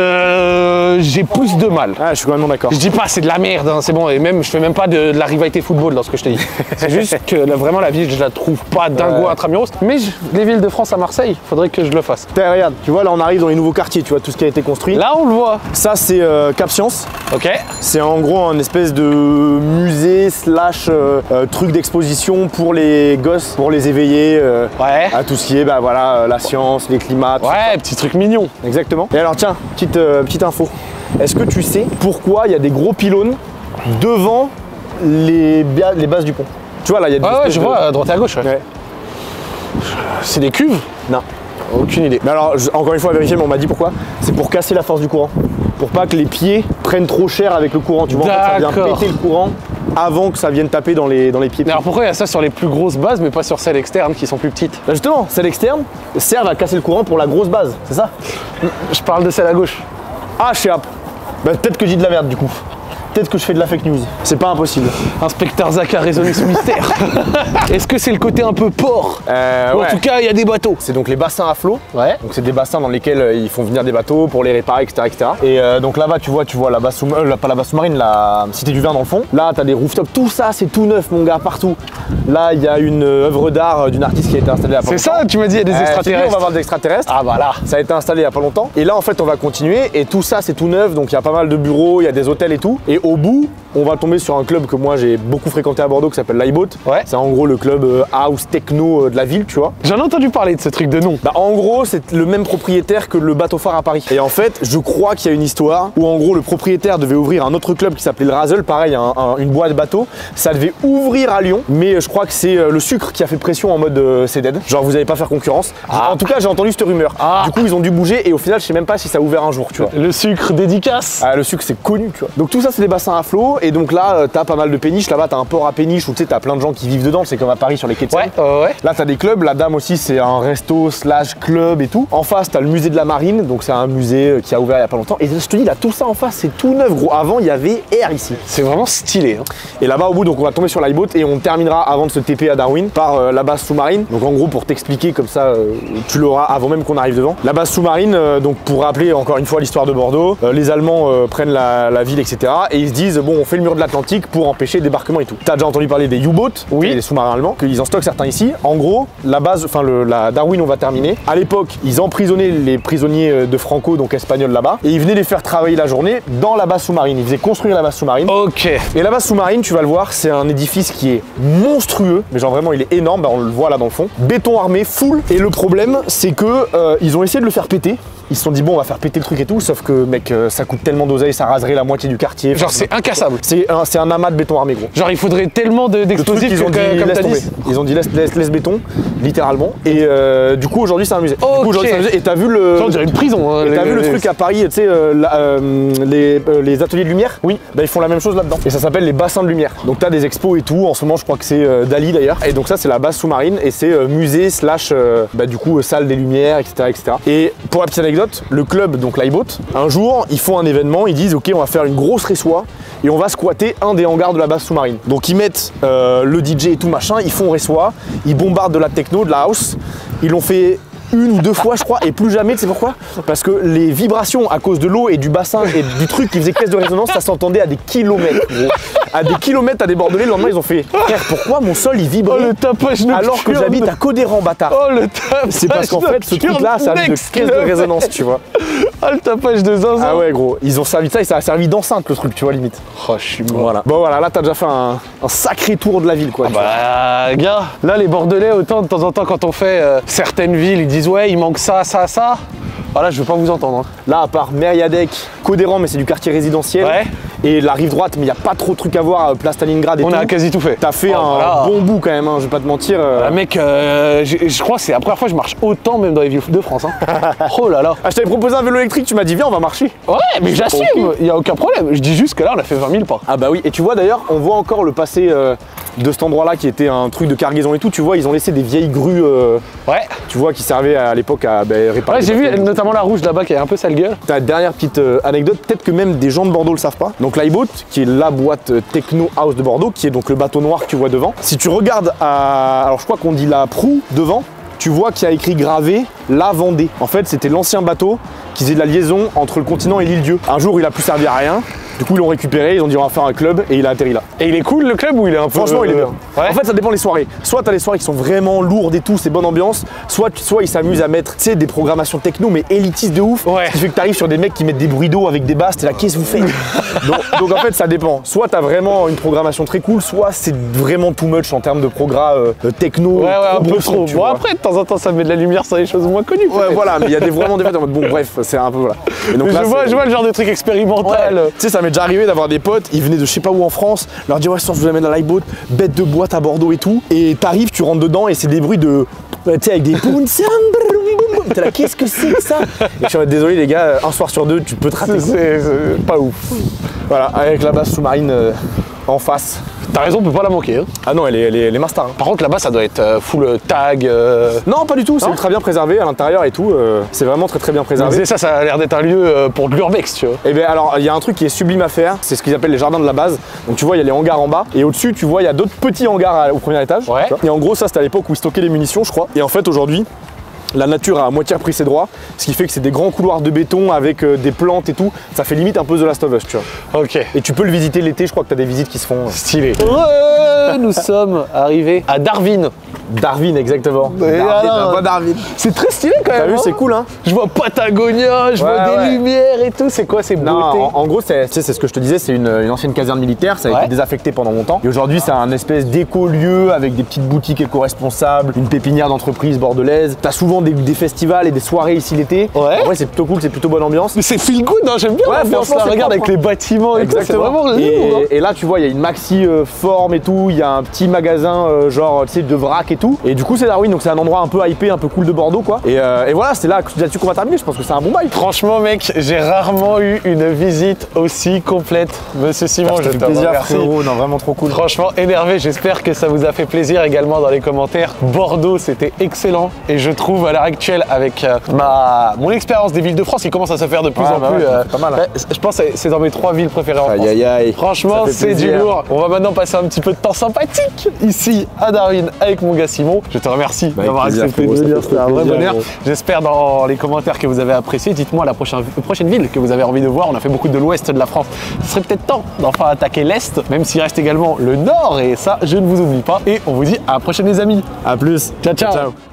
J'ai plus de mal. Ah, je suis complètement d'accord. Je dis pas c'est de la merde, hein, c'est bon, et même je fais même pas de la rivalité football dans ce que je te dis. C'est juste que là, vraiment la ville, je la trouve pas dingo intramuros. Mais les villes de France à Marseille, faudrait que je le fasse. Regarde, tu vois là on arrive dans les nouveaux quartiers, tu vois tout ce qui a été construit. Là on le voit. Ça c'est Cap Science. Ok. C'est en gros un espèce de musée slash truc d'exposition pour les gosses, pour les éveiller à tout ce qui est bah voilà la science, les climats. Ouais, petit truc mignon. Exactement. Et alors tiens, petite info. Est-ce que tu sais pourquoi il y a des gros pylônes devant les bases du pont? Tu vois là, il y a des je vois à droite et à gauche. C'est des cuves? Non. Aucune idée. Mais alors, encore une fois, à vérifier, mais on m'a dit pourquoi. C'est pour casser la force du courant. Pour pas que les pieds prennent trop cher avec le courant. Tu vois, en fait, ça vient péter le courant avant que ça vienne taper dans les pieds. Mais alors pourquoi il y a ça sur les plus grosses bases, mais pas sur celles externes qui sont plus petites? Bah justement, celles externes servent à casser le courant pour la grosse base, c'est ça? Je parle de celle à gauche. Ah, je sais pas. Bah, peut-être que j'ai de la merde du coup. Peut-être que je fais de la fake news. C'est pas impossible. Inspecteur Zach a résolu ce mystère. Est-ce que c'est le côté un peu port? En tout cas, il y a des bateaux. C'est donc les bassins à flot. Donc c'est des bassins dans lesquels ils font venir des bateaux pour les réparer, etc. Et donc là-bas, tu vois la base pas la base sous-marine, la Cité du Vin dans le fond. Là, t'as des rooftops. Tout ça, c'est tout neuf, mon gars, partout. Là, il y a une œuvre d'art d'une artiste qui a été installée il y a pas longtemps. C'est ça, tu m'as dit, il y a des extraterrestres. On va voir des extraterrestres. Ah voilà. Ça a été installé il y a pas longtemps. Et là, en fait, on va continuer. Et tout ça, c'est tout neuf. Donc il y a pas mal de bureaux, il y a des hôtels et tout. Et au bout, on va tomber sur un club que moi j'ai beaucoup fréquenté à Bordeaux qui s'appelle l'iBoat. C'est en gros le club house techno de la ville, tu vois. J'en ai entendu parler de ce truc de nom. Bah en gros, c'est le même propriétaire que le bateau phare à Paris. Et en fait, je crois qu'il y a une histoire où en gros le propriétaire devait ouvrir un autre club qui s'appelait le Razzle, pareil, une boîte de bateau. Ça devait ouvrir à Lyon, mais je crois que c'est le sucre qui a fait pression en mode c'est dead. Genre vous allez pas faire concurrence. En tout cas, j'ai entendu cette rumeur. Du coup, ils ont dû bouger et au final, je sais même pas si ça a ouvert un jour, tu vois. Le sucre dédicace. Le sucre, c'est connu, tu vois. Donc tout ça, c'est des bassins à flot et donc là, t'as pas mal de péniches. Là-bas, t'as un port à péniche où tu sais, t'as plein de gens qui vivent dedans. C'est comme à Paris sur les quais de Seine. Là, t'as des clubs. La Dame aussi, c'est un resto slash club et tout. En face, t'as le musée de la Marine. Donc, c'est un musée qui a ouvert il y a pas longtemps. Et je te dis, là, tout ça en face, c'est tout neuf, gros. Avant, il y avait air ici. C'est vraiment stylé. Hein. Et là-bas, au bout, donc, on va tomber sur l'iBoat et on terminera avant de se TP à Darwin par la base sous-marine. Donc, en gros, pour t'expliquer comme ça, tu l'auras avant même qu'on arrive devant. La base sous-marine, donc, pour rappeler encore une fois l'histoire de Bordeaux, les Allemands prennent la ville, etc. Et ils se disent, bon, on fait le mur de l'Atlantique pour empêcher le débarquement et tout. T'as déjà entendu parler des U-boats, les sous-marins allemands, qu'ils en stockent certains ici. En gros, la base, enfin la Darwin, on va terminer. À l'époque, ils emprisonnaient les prisonniers de Franco, donc espagnols là-bas, et ils venaient les faire travailler la journée dans la base sous-marine. Ils faisaient construire la base sous-marine. Ok. Et la base sous-marine, tu vas le voir, c'est un édifice qui est monstrueux, mais genre vraiment, il est énorme. Bah, on le voit là dans le fond. Béton armé, full. Et le problème, c'est que ils ont essayé de le faire péter. Ils se sont dit bon, on va faire péter le truc et tout, sauf que mec, ça coûte tellement d'oseille, ça raserait la moitié du quartier. Genre c'est incassable. C'est un amas de béton armé, gros. Genre il faudrait tellement d'explosifs qu'ils ont dit, comme laisse t'as tomber. dit. Ils ont dit laisse béton, littéralement. Et du coup aujourd'hui c'est un musée. Okay. Et t'as vu le. Ça, on dirait une prison. Hein, t'as vu le truc à Paris, tu sais, les ateliers de lumière. Oui. Bah ils font la même chose là-dedans. Et ça s'appelle les bassins de lumière. Donc t'as des expos et tout. En ce moment je crois que c'est Dali d'ailleurs. Et donc ça c'est la base sous-marine et c'est musée slash du coup salle des lumières, etc., etc. Et pour la petite anecdote, le club donc l'iBoat, un jour ils font un événement, ils disent ok on va faire une grosse ressoie et on va squatter un des hangars de la base sous-marine. Donc ils mettent le DJ et tout machin, ils font ressoie, ils bombardent de la techno, de la house, ils l'ont fait une ou deux fois je crois et plus jamais, tu sais pourquoi? Parce que les vibrations à cause de l'eau et du bassin et du truc qui faisait caisse de résonance, ça s'entendait à des kilomètres gros. À des kilomètres à des Bordelais, le lendemain ils ont fait frère pourquoi mon sol il vibre le tapage nocturne alors que j'habite à Codéran bâtard. Le tapage c'est parce qu'en fait ce truc là ça a de caisse de résonance tu vois. Le tapage de zinzin. Ah ouais gros, ils ont servi de ça et ça a servi d'enceinte le truc tu vois limite. Oh je suis mort. Voilà. Bon voilà, là t'as déjà fait un sacré tour de la ville quoi. Bah gars, là les Bordelais autant de temps en temps quand on fait certaines villes ils disent ouais il manque ça. Voilà, je veux pas vous entendre. Hein. Là, à part Mériadec, Codéran, mais c'est du quartier résidentiel. Et la rive droite, mais il n'y a pas trop de trucs à voir, place Stalingrad et tout. On a quasi tout fait. T'as fait un bon bout quand même, hein, je vais pas te mentir. Mec, je crois que c'est la première fois que je marche autant même dans les villes de France. Hein. Oh là là. Ah, je t'avais proposé un vélo électrique, tu m'as dit viens, on va marcher. Ouais, mais j'assume, il n'y a aucun problème. Je dis juste que là, on a fait 20 000 pas. Ah bah oui, et tu vois d'ailleurs, on voit encore le passé de cet endroit-là qui était un truc de cargaison et tout. Tu vois, ils ont laissé des vieilles grues, ouais. Tu vois, qui servaient à l'époque à réparer. Ouais, j'ai vu notamment la rouge là-bas qui est un peu sale gueule. Ta dernière petite anecdote, peut-être que même des gens de Bordeaux le savent pas. Donc l'iBoat, qui est la boîte techno house de Bordeaux, qui est donc le bateau noir que tu vois devant. Si tu regardes alors je crois qu'on dit la proue devant, tu vois qu'il y a écrit gravé la Vendée. En fait, c'était l'ancien bateau qui faisait de la liaison entre le continent et l'île Dieu. Un jour, il a plus servi à rien. Du coup, ils l'ont récupéré, ils ont dit on va faire un club et il a atterri là. Et il est cool le club ou il est un peu... Franchement, il est bien. Ouais. En fait, ça dépend des soirées. Soit t'as les soirées qui sont vraiment lourdes et tout, c'est bonne ambiance. Soit ils s'amusent à mettre, tu sais, des programmations techno mais élitistes de ouf. Ouais. Ce qui fait que t'arrives sur des mecs qui mettent des bruits d'eau avec des basses, t'es là, qu'est-ce que vous faites donc en fait, ça dépend. Soit t'as vraiment une programmation très cool, soit c'est vraiment too much en termes de programme techno. Ouais, un peu trop. Bon, après, de temps en temps, ça met de la lumière sur les choses moins connues. Ouais, voilà, mais il y a vraiment des fêtes en mode bon, bref, c'est un peu voilà. Et donc, là, je vois le genre de truc expérimental. Ouais. Tu sais, ça m'est déjà arrivé d'avoir des potes, ils venaient de je sais pas où en France, leur dire ouais, je vous amène à l'iBoat, bête de boîte à Bordeaux et tout. Et t'arrives, tu rentres dedans et c'est des bruits de. Tu sais, avec des boum, t'es là, qu'est-ce que c'est que ça? Et je suis désolé les gars, un soir sur deux, tu peux te rater. C'est pas ouf. Voilà, avec la base sous-marine en face. T'as raison, on peut pas la manquer. Hein. Ah non, elle est master. Hein. Par contre, là-bas, ça doit être full tag. Non, pas du tout, c'est ultra bien préservé à l'intérieur et tout. C'est vraiment très bien préservé. Mais ça a l'air d'être un lieu pour de l'urbex, tu vois. Et bien alors, il y a un truc qui est sublime à faire, c'est ce qu'ils appellent les jardins de la base. Donc tu vois, il y a les hangars en bas et au-dessus, tu vois, il y a d'autres petits hangars au premier étage. Ouais. Et en gros, ça, c'était à l'époque où ils stockaient les munitions, je crois. Et en fait, aujourd'hui, la nature a à moitié repris ses droits, ce qui fait que c'est des grands couloirs de béton avec des plantes et tout. Ça fait limite un peu The Last of Us, tu vois. Ok. Et tu peux le visiter l'été, je crois que tu as des visites qui se font. Stylé. Nous sommes arrivés à Darwin. Darwin, exactement. Darwin. C'est très stylé quand même. T'as vu, hein. c'est cool, hein. Je vois Patagonia, je vois des lumières et tout. C'est quoi ces beautés? Non, en gros, c'est ce que je te disais, c'est une ancienne caserne militaire, ça a été désaffecté pendant longtemps. Et aujourd'hui, c'est un espèce d'écolieu avec des petites boutiques éco-responsables, une pépinière d'entreprise bordelaise. T'as souvent des festivals et des soirées ici l'été. Ouais. En vrai, c'est plutôt cool, c'est plutôt bonne ambiance. Mais c'est feel good, hein, j'aime bien l'ambiance. franchement, Là, c'est regarde propre, avec les bâtiments et tout, c'est vraiment lourd, hein. et là, tu vois, il y a une maxi forme et tout, il y a un petit magasin genre, tu sais, de vrac et tout. Et du coup, c'est Darwin, donc c'est un endroit un peu hypé, un peu cool de Bordeaux, quoi. Et voilà, c'est là-dessus qu'on va terminer. Je pense que c'est un bon bail. Franchement, mec, j'ai rarement eu une visite aussi complète. Monsieur Simon, je te plaisir, remercie. frérot, non, vraiment trop cool. Franchement énervé, j'espère que ça vous a fait plaisir également dans les commentaires. Bordeaux, c'était excellent et je trouve à l'heure actuelle avec mon expérience des villes de France, il commence à se faire de plus en plus. pas mal. Ouais, je pense que c'est dans mes 3 villes préférées en France. Aïe. Franchement, c'est du lourd. On va maintenant passer un petit peu de temps sympathique ici à Darwin avec mon gars Simon. Je te remercie d'avoir accepté de venir, c'était un vrai bonheur. J'espère dans les commentaires que vous avez apprécié. Dites-moi la prochaine ville que vous avez envie de voir. On a fait beaucoup de l'ouest de la France. Ce serait peut-être temps d'enfin attaquer l'est, même s'il reste également le nord et ça, je ne vous oublie pas. Et on vous dit à la prochaine les amis. À plus. Ciao.